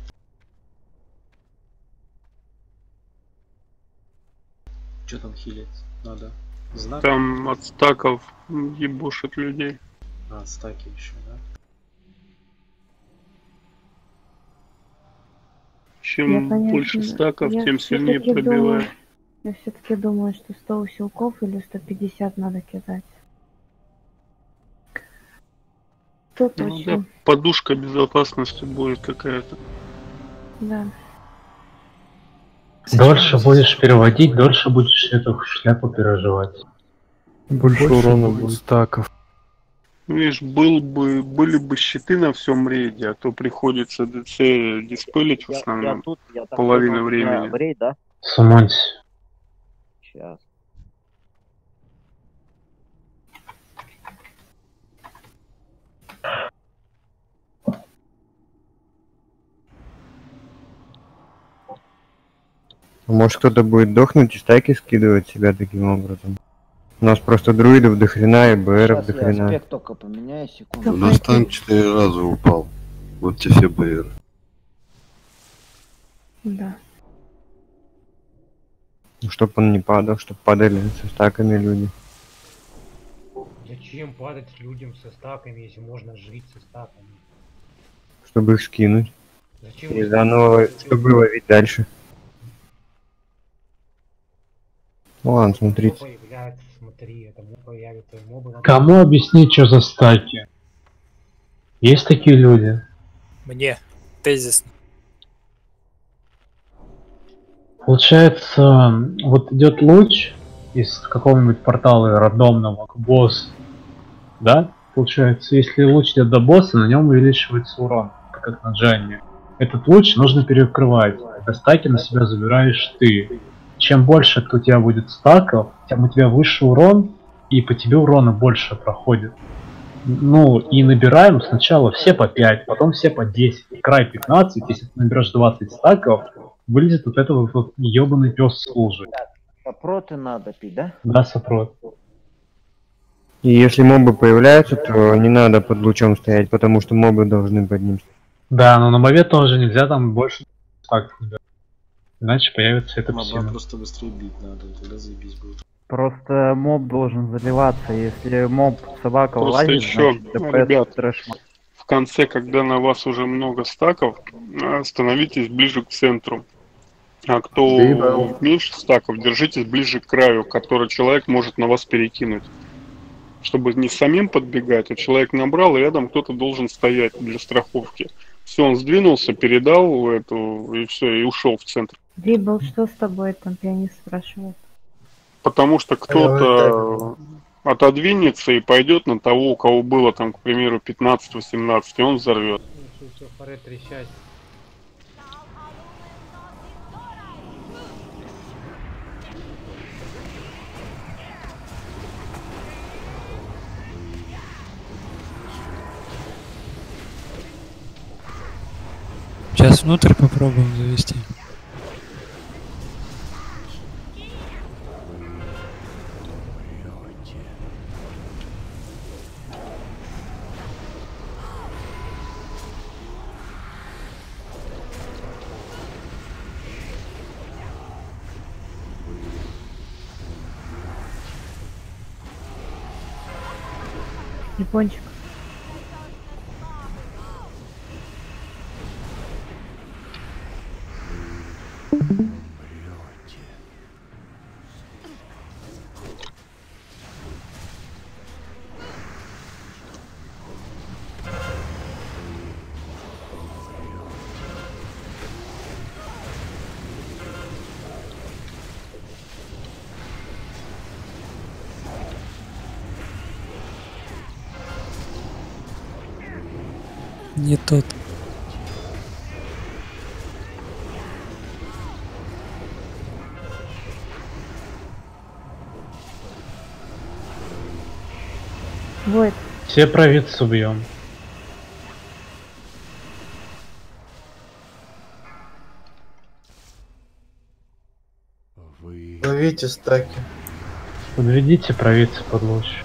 D: Что там хилить? Надо знак?
K: Там от стаков ебушит людей.
D: А, стаки еще, да?
K: Чем
L: Я,
K: больше
L: конечно,
K: стаков,
L: я
K: тем сильнее
L: всё-таки
K: пробивает.
L: Я все-таки думаю, что 100 усилков или 150 надо кидать. Тут
K: Ну
L: точно.
K: да, подушка безопасности будет какая-то.
L: Да.
F: Дольше будешь переводить, дольше будешь эту шляпу переживать.
E: Больше урона будет стаков.
K: Видишь, были бы щиты на всем рейде, а то приходится ДЦ диспелить в основном половину времени.
Q: В рейд, да?
F: Сумонься.
Q: Сейчас.
R: Может кто-то будет дохнуть и стайки скидывать себя таким образом. У нас просто друидов до хрена и БРов до
Q: Сейчас я
R: хрена.
Q: аспект только поменяю, секунду.
A: У нас танк 4 раза упал. Вот те все БР.
L: Да.
R: Ну, чтоб он не падал, чтоб падали со стаками люди.
N: Зачем падать людям со стаками, если можно жить со стаками?
R: Чтобы их скинуть.
N: Зачем
R: И
N: вы
R: заново,
N: скидываете?
R: чтобы ловить дальше. Ну ладно, смотрите.
N: Появляется, смотри, это появится мобы.
F: Кому объяснить, что за стаки? Есть такие люди?
M: Мне. Тезисно.
F: Получается, вот идет луч из какого-нибудь портала рандомного к боссу. Да? Получается, если луч идет до босса, на нем увеличивается урон, как на Джанне. Этот луч нужно перекрывать. Это стаки на себя забираешь ты. Чем больше у тебя будет стаков, тем у тебя выше урон, и по тебе урона больше проходит. Ну, и набираем сначала все по 5, потом все по 10. Край 15, если ты наберешь 20 стаков, вылезет вот этот вот ебаный пес служи.
Q: Сопроты надо пить, да?
F: Да, сопрот.
R: И если мобы появляются, то не надо под лучом стоять, потому что мобы должны под ним.
F: Да, но на мобе тоже нельзя там больше стаков набирать. Иначе появится эта
D: Моба
F: псина.
D: просто быстрее бить надо, и тогда заебись будет.
O: Просто моб должен заливаться. Если моб собака
K: Просто
O: влазит,
K: еще,
O: значит ДПС
K: ребят,
O: трэш.
K: в конце, когда на вас уже много стаков, становитесь ближе к центру. А кто меньше стаков, держитесь ближе к краю, который человек может на вас перекинуть. Чтобы не самим подбегать, а человек набрал, и рядом кто-то должен стоять для страховки. Все, он сдвинулся, передал эту, и все, и ушел в центр.
L: Дрибл, что с тобой там, пианист спрашивает?
K: Потому что кто-то отодвинется и пойдет на того, у кого было там, к примеру, 15-18, и он взорвет.
N: Все, пора трещать.
M: Сейчас внутрь попробуем завести.
L: Япончик.
M: Не тот.
L: Вот.
F: Все провидцы убьем.
G: Ловите стаки.
F: Подведите провидцы под луч.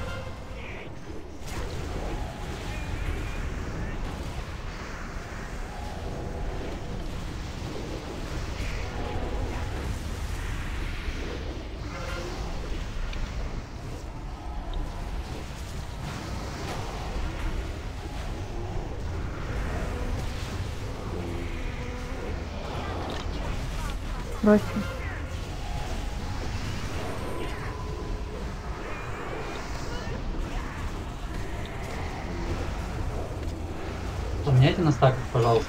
L: Бросим.
S: Поменяйте на стаках, пожалуйста.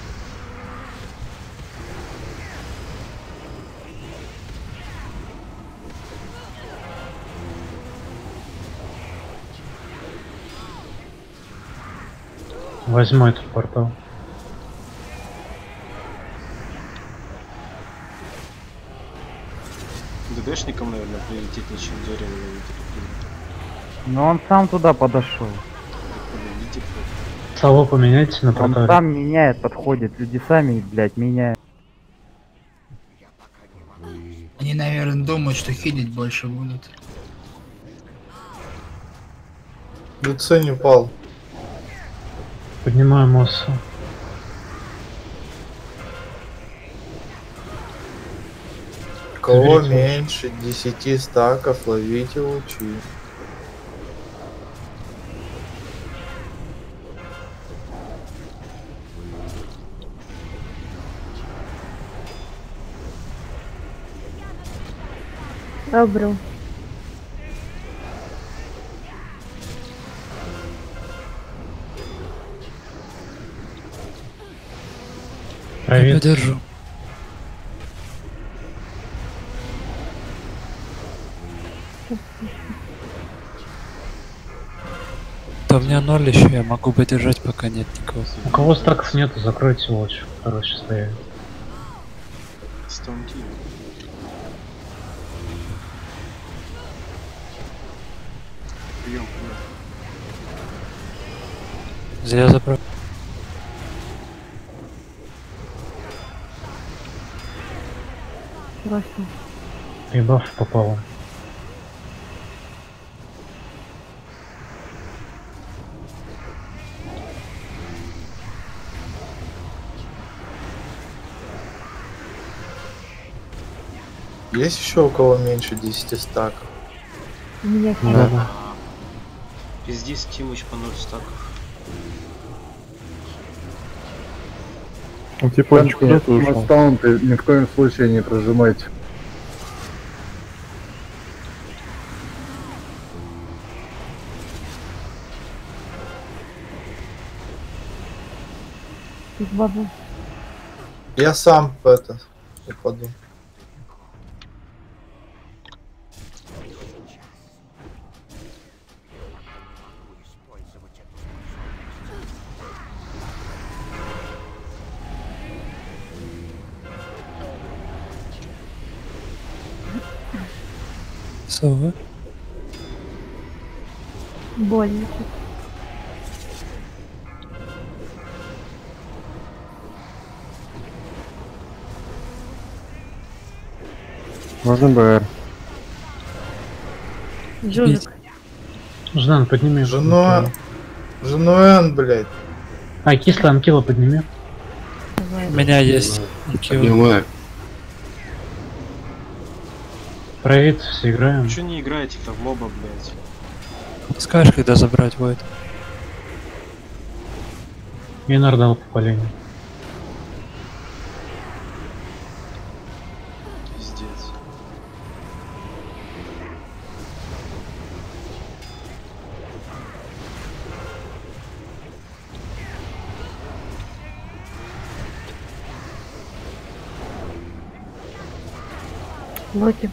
F: Возьму этот портал.
D: ДДшникам, наверное, прилетит ничем дерево.
O: Но он сам туда подошел.
F: Салу поменяйте на
O: Он
F: портале.
O: сам меняет, подходит. Люди сами, блядь, меняют.
I: Они, наверное, думают, что хилить больше будут.
G: Люци не упал.
F: Поднимаю моссу.
G: Кого
F: Заберите
G: меньше 10 стаков, ловите лучи.
L: Добрый.
M: Я подержу. Да у меня 0 еще, я могу подержать, пока нет никого.
F: У кого стакс нету, закройте луч. Второй сейчас появится.
D: Стонки. Прием,
M: Я забрал.
L: Бросим.
F: И баф попал.
G: Есть еще у кого меньше 10 стаков?
L: У меня
H: Да.
D: Пиздец, Тимыч по 0 стаков.
H: Он тихонечко куда-то ушел.
E: Маунты ни в коем случае не прожимайте.
L: Бабу.
G: Я сам это упаду.
M: Сова.
L: Больно.
R: Можно БР.
L: Жужик.
F: Ждан, подними.
G: Женуэн, блядь.
F: А, кислый анкила подними.
M: У меня есть.
A: Понимаю.
F: Проверь, все играем.
D: Чё не играете-то в лоба, блядь?
M: Скажешь, когда забрать будет.
F: И нардал по полену.
D: Пиздец.
L: Локи.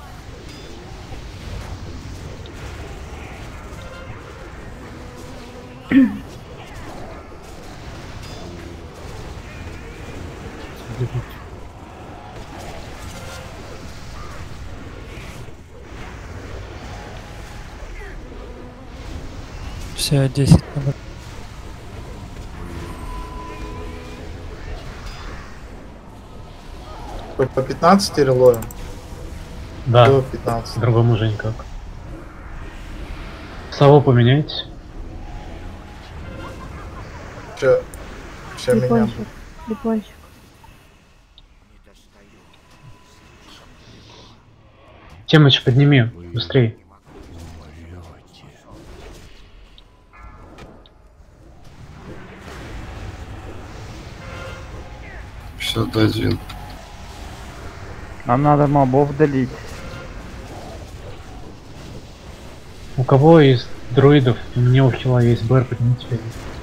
M: Все, 10 надо.
G: По 15 релоем?
F: Да.
G: До 15.
F: Другому уже никак. Сову поменяйте.
G: Ща меня.
L: Прикольчик. Прикольчик.
F: Темыч, подними, быстрее.
A: один.
O: Нам надо мобов долить.
F: У кого из друидов, у меня у хила есть БР, поднимите.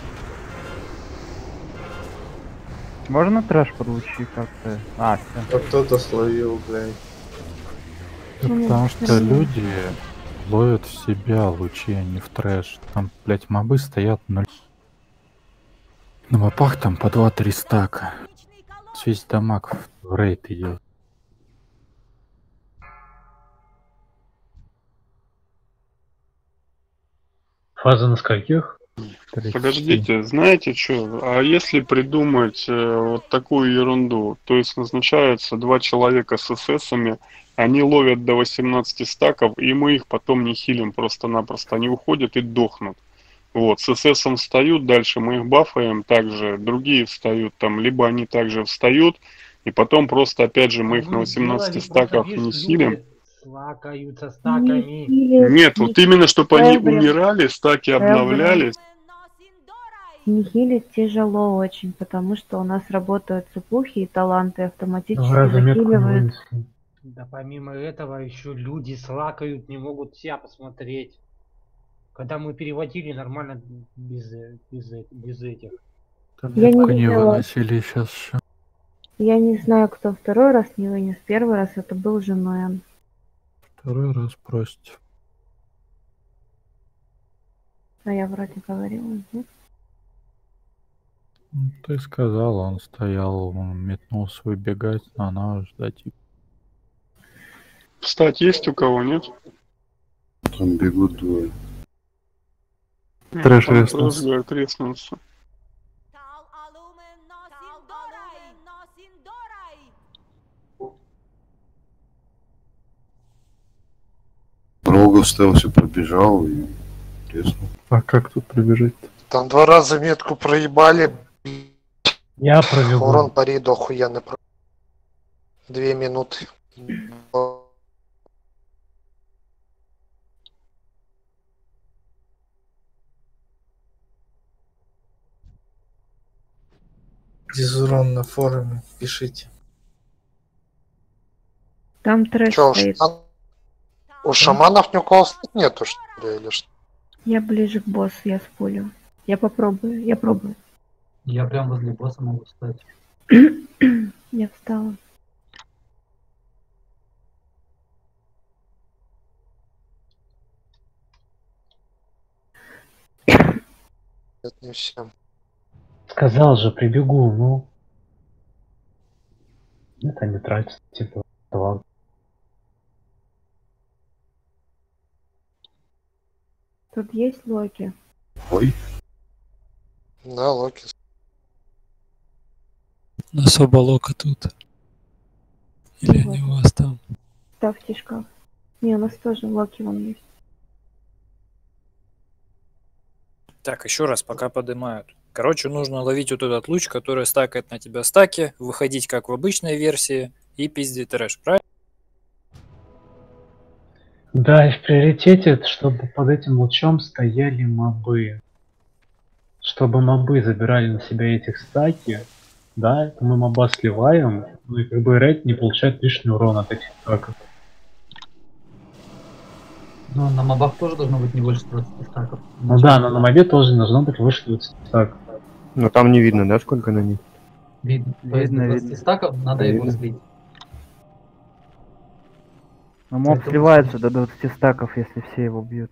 O: Можно трэш получить как-то? А, все.
G: Кто-то словил, блядь.
E: Потому что люди ловят в себя лучи, а не в трэш. Там, блять, мобы стоят 0. На мапах там по 2-3 стака. Весь дамаг в рейд идет.
F: Фаза на скольких?
K: Подождите, знаете что? А если придумать вот такую ерунду, то есть назначаются 2 человека с ССами, они ловят до 18 стаков, и мы их потом не хилим просто-напросто, они уходят и дохнут. Вот, с ССом встают, дальше мы их бафаем, также другие встают там, либо они также встают, и потом просто опять же мы их на 18 стаках не хилим.
N: Лакаются стаками.
K: Нет, вот именно, чтобы они умирали, стаки обновлялись.
L: Не хилить тяжело очень, потому что у нас работают цепухи и таланты автоматически захиливают.
N: Да помимо этого еще люди слакают, не могут себя посмотреть. Когда мы переводили нормально без этих.
L: Я не
E: не
L: видела.
E: выносили сейчас еще.
L: Я не знаю, кто второй раз не вынес. Первый раз это был Женуэн.
E: Второй раз прости.
L: А я вроде говорила. Нет?
E: Ты сказал, он стоял, он метнулся выбегать, а она ждать.
K: Встать есть у кого, нет?
A: Там бегут двое.
H: Трэш реснулся.
K: Треснулся.
A: Рога в стелсе пробежал и треснул.
H: А как тут пробежать-то?
B: Там 2 раза метку проебали.
F: Я провел.
B: Урон по рейду охуенный. 2 минуты.
G: Дизурон на форуме, пишите.
L: Там трэш
B: Чё,
L: стоит.
B: у шаманов ни у кого нету, что ли, или что?
L: Я ближе к боссу, я спулю. Я попробую, я пробую.
F: Я прям возле босса могу встать.
L: Я встала.
B: Это не всем.
F: Сказал же, прибегу, ну. Это не тратится, типа, ладно.
L: Тут есть Локи?
C: Ой.
B: Да, Локи.
M: Особо Лока тут. Или они у вас там?
L: Ставьте шкаф. Не, у нас тоже Локи вон есть.
S: Так, еще раз, пока поднимают. Короче, нужно ловить вот этот луч, который стакает на тебя стаки, выходить как в обычной версии и пиздить трэш, правильно?
F: Да, и в приоритете, чтобы под этим лучом стояли мобы. Чтобы мобы забирали на себя этих стаки, да, то мы моба сливаем, ну и как бы рейд не получает лишний урон от этих стаков.
T: Ну, на мобах тоже должно быть не больше 20 стаков.
F: Ну да, но на мобе тоже должно быть выше 20 стаков.
R: Но там не видно, да, сколько на них?
T: Видно. То есть до 20 стаков надо его
R: Видно.
T: слить.
O: Но моб сливается до 20 стаков, если все его бьют.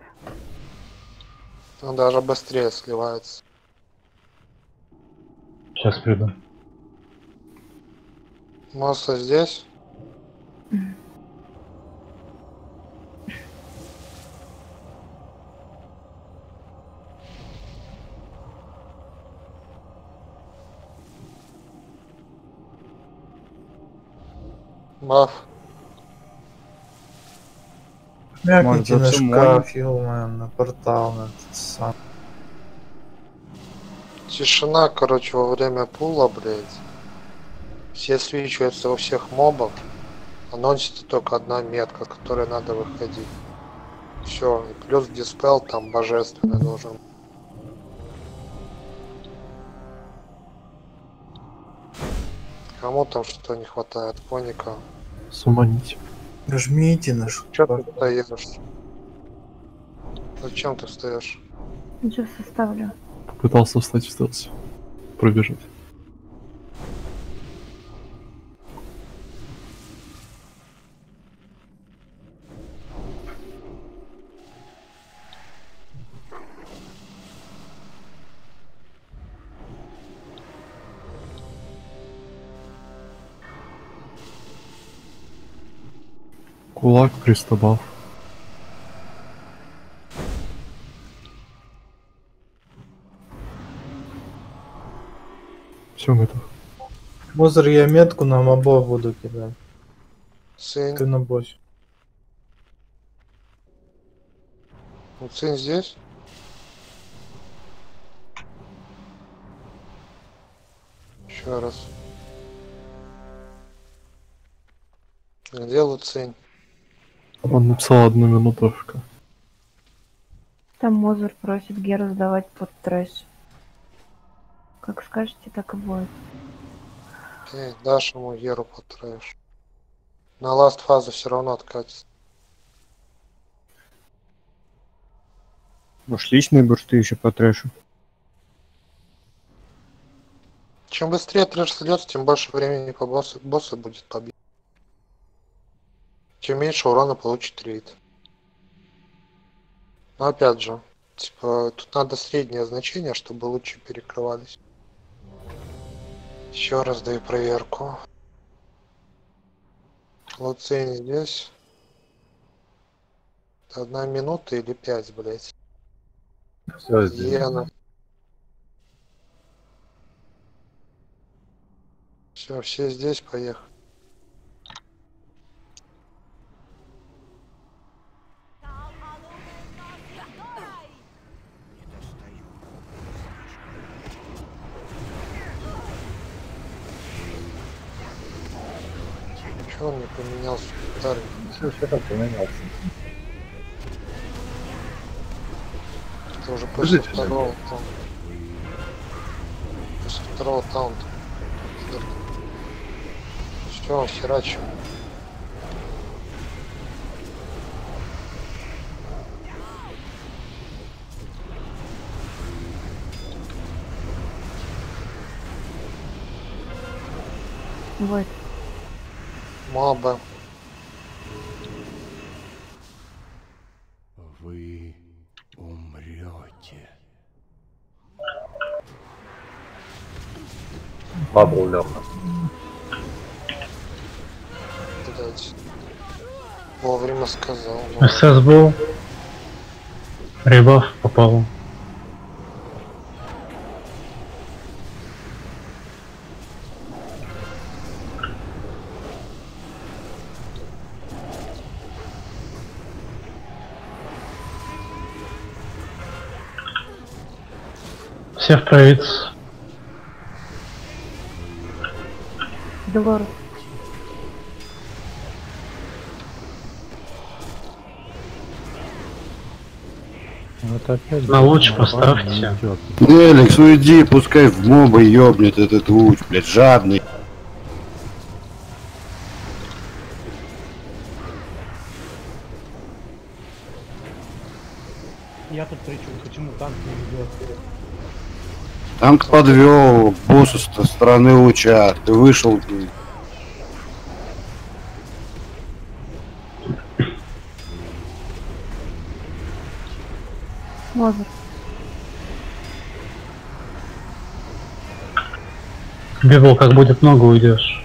B: Он даже быстрее сливается.
F: Сейчас приду.
B: Мосса здесь? Баф.
G: Мякните на
O: зацумонить?
G: шкаф, ё-моё, на портал, на этот сам.
B: Тишина, короче, во время пула, блядь. Все свечиваются у всех мобов. Анонсится только одна метка, которой надо выходить. Все, и плюс диспел там божественный должен. Кому там что не хватает? Коника.
H: Суманить.
G: Нажмите на
B: Че ты стоишь? Зачем ты стоишь?
L: Ничего, составлю.
H: Попытался встать в стелсе. Пробежать. Кулак пристабав. Все готов.
G: Мозер, я метку на мобов буду кидать.
B: Сын.
G: Ты на боссе.
B: Сын здесь? Еще раз. Где Луцинь?
H: Он написал 1 минутовка.
L: Там Мозер просит Геру сдавать под трэш. Как скажете, так и будет.
B: Ты дашь ему Геру потрэш. На ласт фазу все равно откатится.
R: Может, личные бурсты еще по трэшу?
B: Чем быстрее трэш сойдется, тем больше времени по боссу будет побить. Тем меньше урона получит рейд. Но опять же, типа, тут надо среднее значение, чтобы лучше перекрывались. Еще раз даю проверку. Луцин здесь. 1 минута или 5, блять.
C: Все здесь.
B: Йена. Все здесь, поехали. Чего он не поменялся? Старый.
C: Все как поменялся.
B: Это уже после
C: Скажите,
B: второго таунта. После второго таунта. Все, херачим.
L: Вот.
B: Моба.
U: Вы умрете.
H: Бабл Леха.
B: Блять. Вовремя сказал.
F: СС был. Ребаф попал. Все в провидце.
L: Долорес.
E: Вот опять
F: На луч поставьте.
U: Эликс, уйди, пускай в моба ёбнет этот луч, блядь, жадный.
N: Я тут при чем? Почему танк не ведет?
U: Танк подвел боссу со стороны луча, ты вышел.
L: Мозер.
F: Библ, как будет много, уйдешь.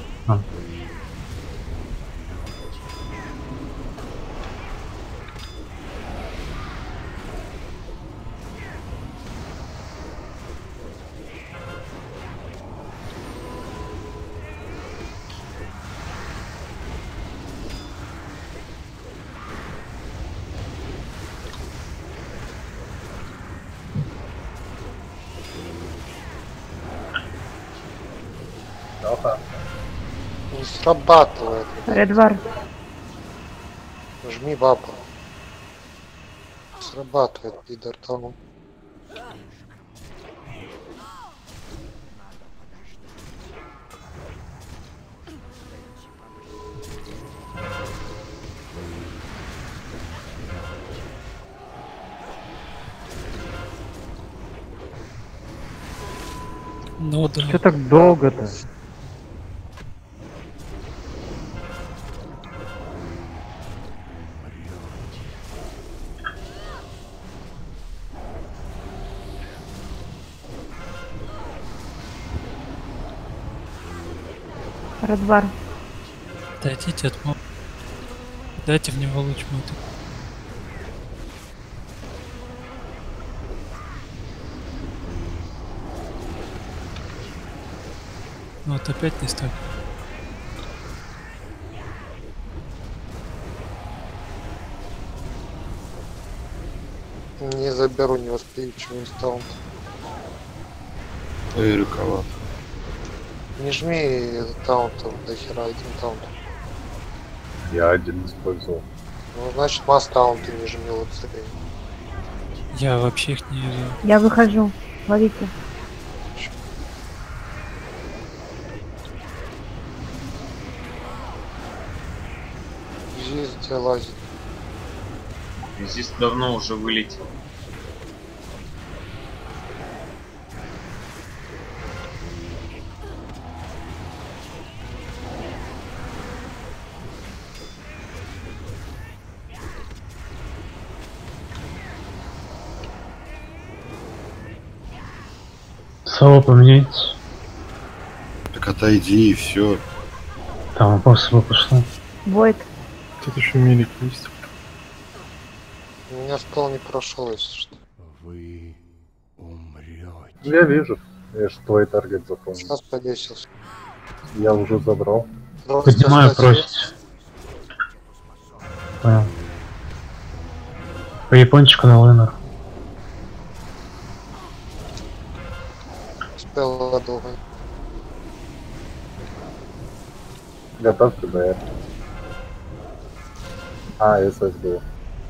B: Не срабатывает.
L: Редвар.
B: Жми бабу. Срабатывает, пидор там.
M: Ну да.
O: Что так долго-то?
L: Редвар.
M: Дайте от моба. Дайте в него луч моты. Вот опять не стак.
B: Не заберу, не восприимчивый инстаунт.
U: Рюкова.
B: Не жми таунтом до хера один таунт.
H: Я один использовал.
B: Ну значит масс таунты не жми лучше.
M: Я вообще их не вижу.
L: Я выхожу. Ловите.
B: Здесь где лазит.
J: Здесь давно уже вылетел.
F: Слово поменяется.
U: Так отойди и все.
F: Там опасного пошло.
L: Войд.
H: Тут еще милик есть.
B: У меня стол не прошел, если что.
U: Вы умрете.
H: Я вижу. Я же твой таргет запомнил.
B: Сейчас повесился.
H: Я уже забрал.
F: Поднимаю, просить. Понял. По япончику на лынах.
B: Спела долго.
H: Готов к БР. ССГ.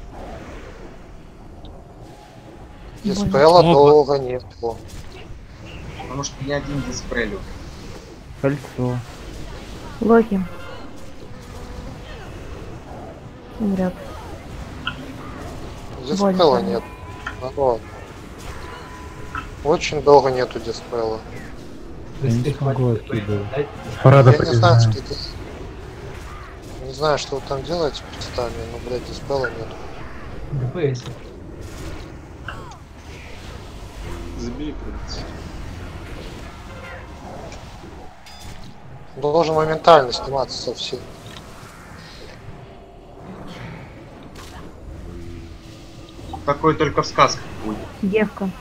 B: Диспела долго нет.
J: Потому что ни один диспрелю.
O: Кольцо.
L: Локи. Умрет.
B: Диспела нет. Народ. Очень долго нету диспела.
E: Я не смогу откидывать.
B: Я не знаю, что это... Не знаю, что вы там делаете местами, но, блядь, диспела нету.
N: ДПС.
D: Забери продукцию.
B: Должен моментально сниматься со всех.
J: Такое только в сказках будет.
L: Девка.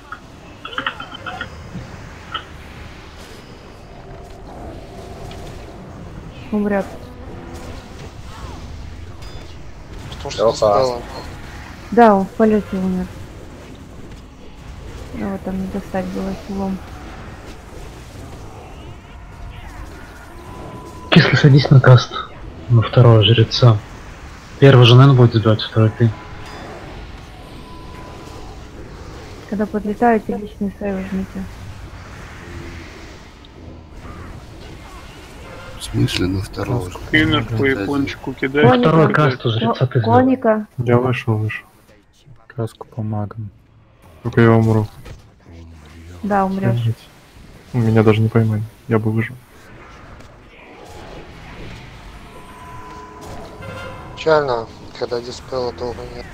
L: Умрет.
B: Потому что диспела.
L: Да, он в полете умер. Его там не достать было силом.
F: Кислый, садись на каст. На второго жреца. Первый же Нэн будет ждать, второй ты.
L: Когда подлетаете, личный сейв возьмите.
U: В смысле на второго?
K: Скинер по япончику кидает.
L: Коника.
F: Второй каст у жреца ты сделал.
L: Коника.
H: Я вышел.
E: Каску по магам.
H: Только я умру.
L: Да, умрешь.
H: Меня даже не поймали. Я бы выжил.
B: Печально, когда диспела долго нет.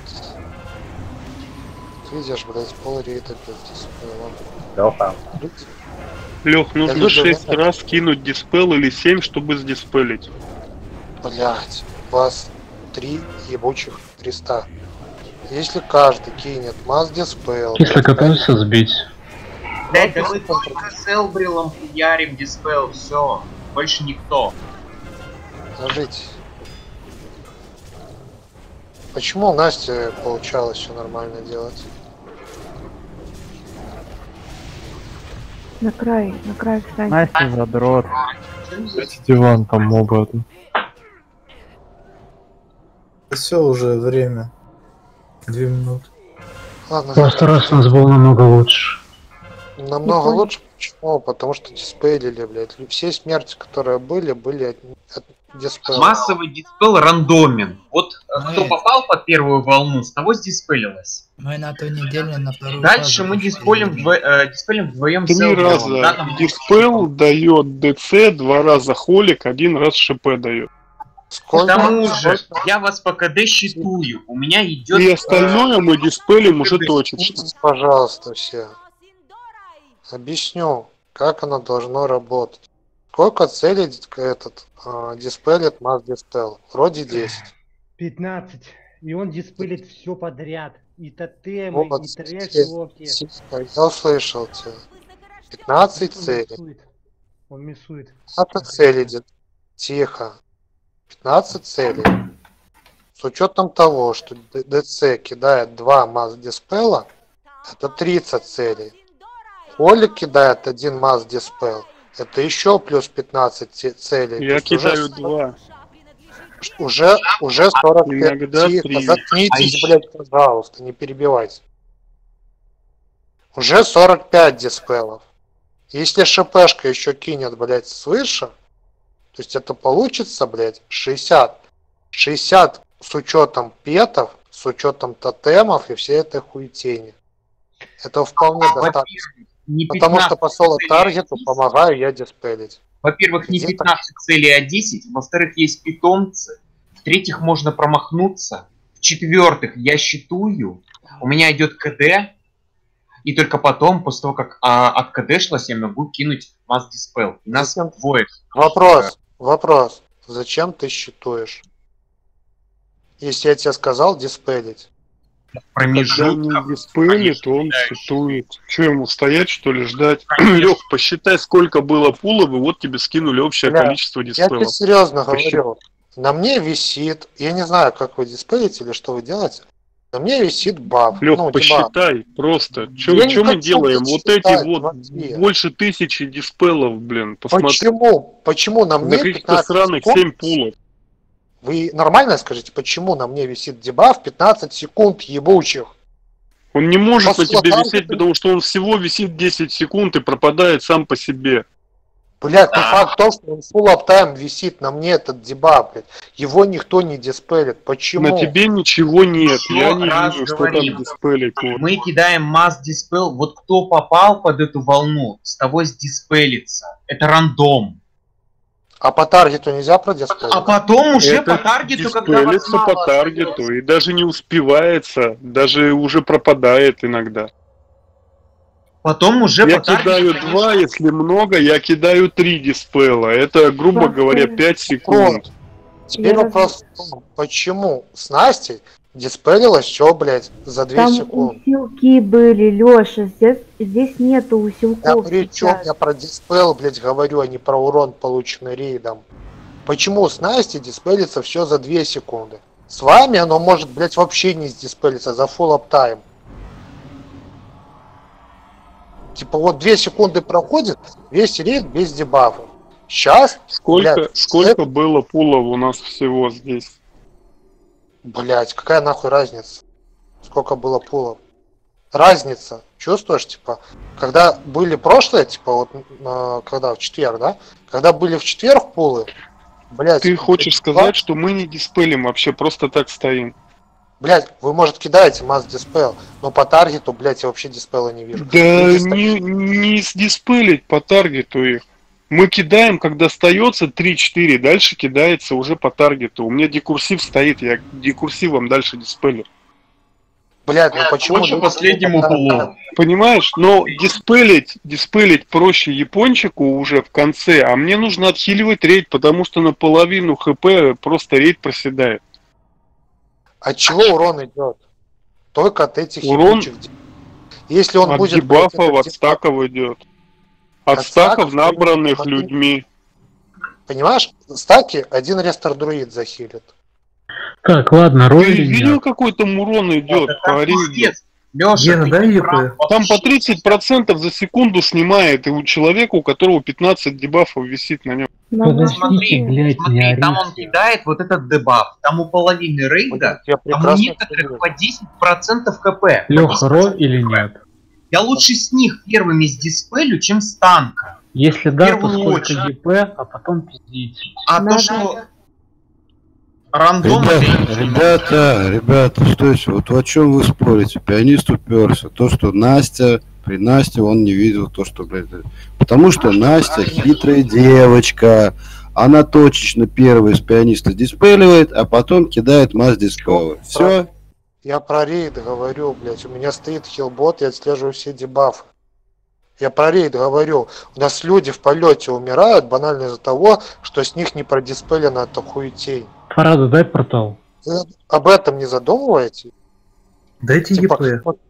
B: Видишь, блядь, пол рейда без диспела.
Q: Лёха.
K: Лех, нужно
B: люблю
K: 6
B: это.
K: раз кинуть диспел или 7, чтобы сдиспелить.
B: Блять, у вас 3 ебучих 300. Если каждый кинет масс диспел...
F: Кислый, готовься сбить.
J: Блять, да мы только с Элбрилом хуярим диспел, все. Больше никто.
B: Зажить. Почему у Насти получалось все нормально делать?
L: На край встань.
O: Настя задрот.
H: Эти диван там моба.
G: Все уже время. 2 минуты.
B: Ладно,
F: В прошлый раз у нас было намного лучше.
B: намного лучше. Почему? Потому что диспелили, блядь. Все смерти, которые были от диспела.
J: Массовый диспел рандомен. Вот кто попал под первую волну, с того сдиспелилось.
I: Мы на той неделе на вторую
J: Дальше
I: фазу
J: мы
I: пошли.
J: диспелим вдвоем с
K: 3
J: Элбрилом.
K: раза диспел дает ДЦ, 2 раза холик, 1 раз ШП дает.
J: К тому же, я вас по КД считаю. У меня идет...
K: И остальное мы диспелим уже точечно.
B: Пожалуйста, все. Объясню, как оно должно работать. Сколько целей этот диспелит масс диспел? Вроде 10.
N: 15. И он диспелит все подряд. И тотемы,
B: Вот,
N: и трэш-локи.
B: Я услышал тебя. 15 целей.
N: Он миссует.
B: 15 целей, тихо. 15 целей. С учетом того, что ДЦ кидает 2 масс диспела, это 30 целей. Холик кидает 1 масс диспел, это еще плюс 15 целей.
K: Я кидаю 2.
B: Уже 45.
K: Иногда
B: Тихо,
K: 3.
B: заткнитесь, блядь, пожалуйста, не перебивайте. Уже 45 диспелов. Если ШПшка еще кинет, блядь, свыше, то есть это получится, блядь, 60. 60 с учетом петов, с учетом тотемов и всей этой хуетени. Это вполне достаточно. Потому что по соло-таргету помогаю я диспелить.
J: Во-первых, не 15 целей, а 10. Во-вторых, есть питомцы. В-третьих, можно промахнуться. В-четвертых, я считаю. У меня идет КД. И только потом, после того, как от КД шлась, я могу кинуть масс диспел. И нас двое.
B: Вопрос. Зачем ты считаешь? Если я тебе сказал диспелить.
K: Когда не диспелит, он считает. Че ему стоять, что ли, ждать? Лех, посчитай, сколько было пулов, и вот тебе скинули общее количество диспелов.
B: Я тебе серьезно говорю. На мне висит, я не знаю, как вы диспелите или что вы делаете, на мне висит баф.
K: Лех, посчитай просто. Что мы делаем? Вот эти вот больше 1000 диспелов, блин. Посмотри.
B: Почему на мне
K: на каких-то сраных 7 пулов?
B: Вы нормально скажите, почему на мне висит дебаф 15 секунд ебучих?
K: Он не может на тебе висеть, потому что он всего висит 10 секунд и пропадает сам по себе.
B: Блядь, ну факт в том, что он full uptime висит, на мне этот дебаф, блядь. Его никто не диспелит. Почему?
K: На тебе ничего нет,
J: Еще
K: я не
J: раз
K: вижу, что
J: говорим.
K: там диспелить.
J: Мы кидаем масс диспел. Вот кто попал под эту волну, с того сдиспелится. Это рандом.
B: А по таргету нельзя продиспелить?
J: А потом уже
K: Это
J: по таргету, когда вас
K: диспелится
J: мало
K: по таргету, и даже не успевается, даже уже пропадает иногда.
J: Потом уже
K: я
J: по таргету,
K: кидаю
J: конечно.
K: 2, если много, я кидаю 3 диспела. Это, грубо говоря, 5 секунд.
B: Теперь вопрос в том, почему с Настей диспелилось все, блядь, за 2
L: Там
B: секунды?
L: усилки были, Лёша, здесь нету усилков.
B: Я при чем я про диспел, блядь, говорю, а не про урон, полученный рейдом. Почему с Настей диспелится все за 2 секунды? С вами оно может, блядь, вообще не сдиспелиться за full uptime. Типа вот 2 секунды проходит, весь рейд без дебафа. Сейчас,
K: Сколько было пулов у нас всего здесь?
B: Блять, какая нахуй разница? Сколько было пулов? Разница, чувствуешь, типа, когда были прошлые, типа, вот, когда в четверг, да? Когда были в четверг пулы, блять.
K: Ты хочешь сказать, что мы не диспелим, вообще просто так стоим?
B: Блять, вы, может, кидаете масс диспел, но по таргету, блять, я вообще диспела не вижу.
K: Да не сдиспелить по таргету их. Мы кидаем, когда остается 3-4, дальше кидается уже по таргету. У меня декурсив стоит, я декурсивом дальше диспелю.
B: Блядь, ну почему?
J: Лучше последнему пулу.
K: Понимаешь, но диспелить проще япончику уже в конце, а мне нужно отхиливать рейд, потому что на половину хп просто рейд проседает.
B: От чего урон идет? Только от этих
K: урон
B: ебучих. Если он
K: от
B: будет...
K: дебафов, от стаков идет. От стаков, набранных людьми.
B: Понимаешь, стаки один рестор друид захилит.
F: Так, ладно,
K: Ты
F: роль.
K: видел, какой там урон идет по рейду?
J: Лёша,
K: там по 30% за секунду снимает и у человека, у которого 15 дебафов висит на нем.
J: Смотри, там он кидает вот этот дебаф. Там у половины рейда, там у некоторых по 10% КП.
F: Леха, роль или нет?
J: Я лучше с них первыми сдиспелю, чем с танка.
F: Если да, то
J: Первую
F: сколько
J: очередь.
F: ЕП, а потом пиздить.
J: А то, что рандом...
U: Ребята, стойте, вот о чем вы спорите? Пианист уперся. То, что при Насте он не видел то, что, блядь, потому что Настя хитрая девочка. Она точечно первый из пианиста диспеливает, а потом кидает масс диспелы. Все.
B: Я про рейд говорю, блядь. У меня стоит хилбот, я отслеживаю все дебафы. Я про рейд говорю. У нас люди в полете умирают банально из-за того, что с них не продиспелена эта хуетень.
F: Фарада, дай портал.
B: Вы об этом не задумываете?
G: Дайте
B: типа,
G: ЕП.
B: Вот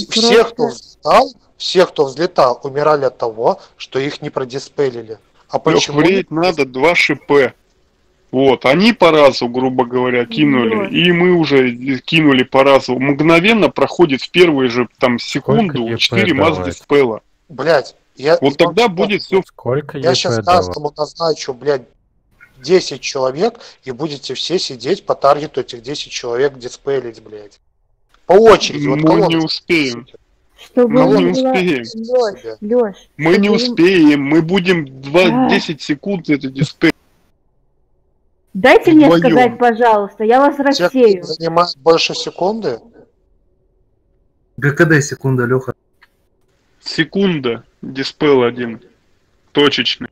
B: все, кто взлетал, умирали от того, что их не продиспелили. А почему?
K: В рейд надо 2 ШП. Вот, они по разу, грубо говоря, кинули, и мы уже кинули по разу. Мгновенно проходит в первые же там секунду 4 масс диспела.
B: Блять,
K: вот тогда будет все.
E: Сколько
B: я сейчас каждому назначу, блядь, 10 человек, и будете все сидеть по таргету этих 10 человек диспелить, блядь. По очереди. Вот
K: мы не успеем.
L: Чтобы
K: мы не успеем.
L: Лёш,
K: мы не успеем, мы будем 10 секунд это диспелить.
L: Дайте мне сказать, пожалуйста, я вас рассею.
B: Занимает больше секунды?
G: ГКД секунда, Леха.
K: Секунда, диспел один. Точечный.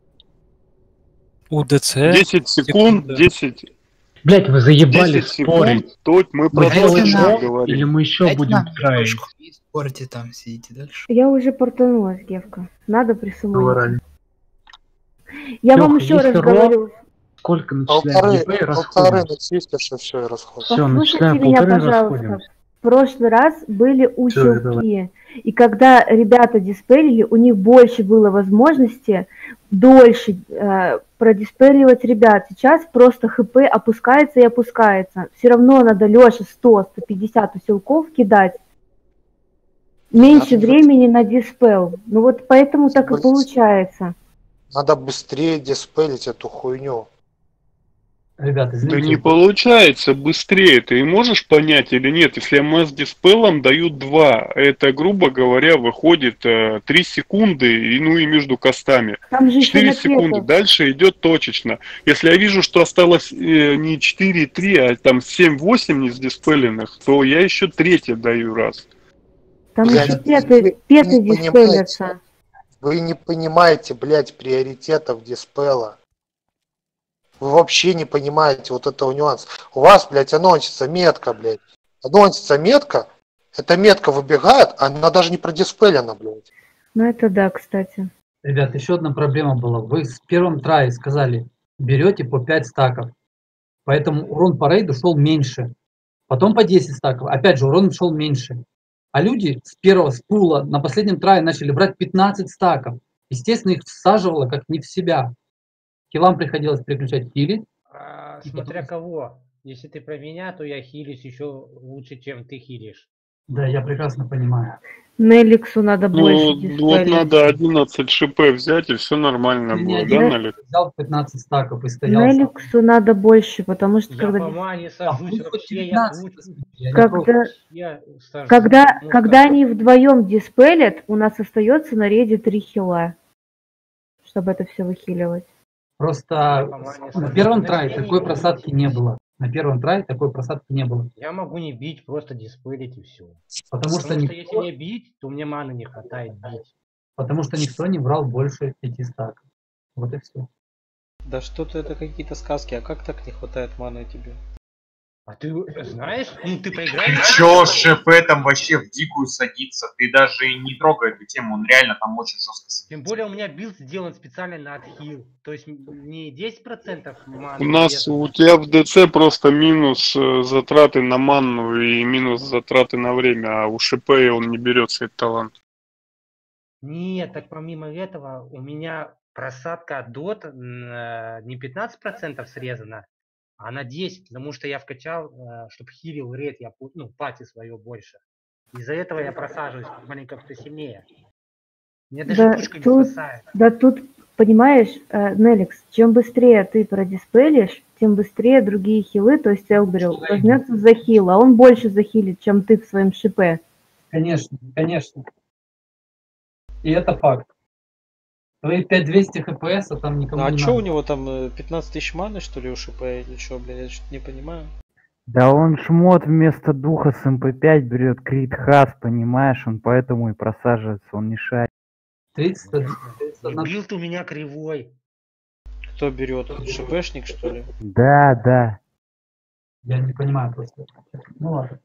M: УДЦ.
K: 10 секунд, 10.
F: Блять, вы заебали спорить.
K: Тут мы про точно говорим.
F: Или мы еще будем траить?
I: Спорьте там, сидите дальше.
L: Я уже портанулась, Гевка. Надо присылать.
F: Лёха,
L: Я вам еще раз говорю.
F: Сколько начисляем ЕП и расходимся?
L: Все, начисляем полторы и расходимся. В прошлый раз были усилки, и когда ребята диспелили, у них больше было возможности дольше продиспеливать ребят. Сейчас просто ХП опускается и опускается. Все равно надо, Леша, 100-150 усилков кидать. Меньше времени на диспел. Ну вот поэтому так и получается.
B: Надо быстрее диспелить эту хуйню.
N: Ребята,
K: Да
N: извините.
K: не получается быстрее. Ты можешь понять или нет? Если МС диспелом дают 2, это, грубо говоря, выходит 3 секунды, ну и между костами.
L: Там же еще
K: 4 секунды.
L: напиток.
K: Дальше идет точечно. Если я вижу, что осталось не 4,3, а там 7-8 не сдиспеленных, то я еще третье даю раз.
L: Там
B: Блядь,
L: еще петы диспелятся.
B: Вы не понимаете, блядь, приоритетов диспела. Вы вообще не понимаете вот этого нюанса. У вас, блядь, анонсится метка, блядь. Анонсится метка, эта метка выбегает, она даже не продиспелена, блядь.
L: Ну это да, кстати.
T: Ребят, еще одна проблема была. Вы в первом трае сказали, берете по 5 стаков. Поэтому урон по рейду шел меньше. Потом по 10 стаков. Опять же, урон шел меньше. А люди с первого спула на последнем трае начали брать 15 стаков. Естественно, их всаживало как не в себя. Хилам приходилось переключать хили.
N: Смотря кого. Если ты про меня, то я хилюсь еще лучше, чем ты хилишь.
T: Да, я прекрасно понимаю.
L: Неликсу надо больше
K: Ну,
L: диспелить.
K: вот надо 11 шп взять, и все нормально будет, да, Налик?
T: Взял 15 стаков и стоял.
L: Неликсу надо больше, потому что
N: Я
L: когда...
N: по мане сажусь вообще,
L: Когда они вдвоем диспелят, у нас остается на рейде 3 хила, чтобы это все выхиливать.
T: Просто на первом трае такой просадки не было. На первом трае такой просадки не было.
N: Я могу не бить, просто диспелить и все.
T: Потому что
N: если не бить, то мне маны не хватает бить.
T: Потому что никто не брал больше 5 стаков. Вот и все.
D: Да что-то это какие-то сказки, а как так не хватает маны тебе?
N: А ты знаешь, ну ты поиграешь...
J: Чё ШП там вообще в дикую садится? Ты даже и не трогай эту тему, он реально там очень жестко садится.
N: Тем более у меня билд сделан специально на отхил. То есть не 10% маны.
K: У нас, у тебя в ДЦ просто минус затраты на манну и минус затраты на время, а у ШП он не берет свой талант.
N: Нет, так помимо этого у меня просадка от дот не 15% срезана, а на 10, потому что я вкачал, чтобы хилил рейд, я, ну, пати свое больше. Из-за этого я просаживаюсь маленько сильнее. Мне даже пушка не спасает.
L: Да тут, понимаешь, Неликс, чем быстрее ты продиспелишь, тем быстрее другие хилы, то есть Элберил, возьмется за хил, а он больше захилит, чем ты в своем ШП.
T: Конечно, конечно. И это факт. Твои 5200 хпс, а там никому
D: Ну, а
T: не
D: чё
T: надо.
D: у него там 15 тысяч маны, что ли, у ШП или что, блядь, я что-то не понимаю.
O: Да он шмот вместо духа с МП5 берет крит хас, понимаешь, он поэтому и просаживается, он не шарит.
T: 30.
N: Билд у меня кривой.
D: Кто берет? ШПшник, что ли?
O: Да, да.
T: Я не понимаю просто. Ну ладно.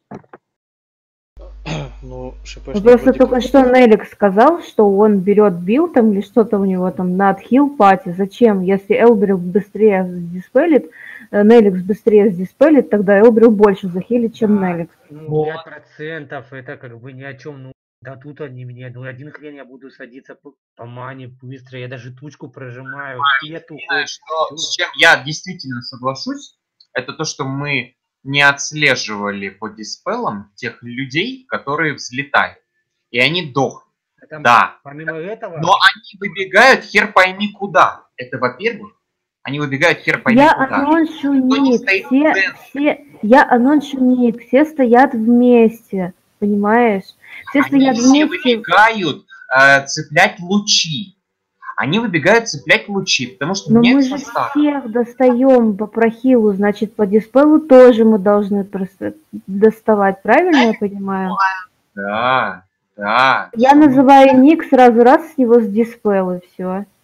D: Ну,
L: Ну, просто только что Неликс сказал, что он берет билд там или что-то у него там на отхил пати. Зачем? Если Элберил быстрее диспелит, Неликс быстрее диспелит, тогда Элберил больше захилит, чем Неликс.
N: Ну, 5% это как бы ни о чем. Ну, да тут они мне, ну один хрен я буду садиться по мане быстро, я даже тучку прожимаю.
J: С чем я действительно соглашусь, это то, что мы не отслеживали по диспелам тех людей, которые взлетали. И они дохнут. Да.
N: Помимо этого...
J: Но они выбегают хер пойми куда. Это во-первых. Они выбегают хер пойми
L: Я
J: куда.
L: аноншу ник, я аноншу ник, все стоят вместе, понимаешь? Все стоят
J: Они все
L: вместе.
J: выбегают цеплять лучи. Они выбегают цеплять лучи, потому что
L: Но мы
J: нет
L: же
J: состава.
L: всех достаем по прохилу, значит, по диспелу тоже мы должны просто доставать, правильно я понимаю?
J: Да, да.
L: Я называю ник, сразу раз с него с диспела, и все.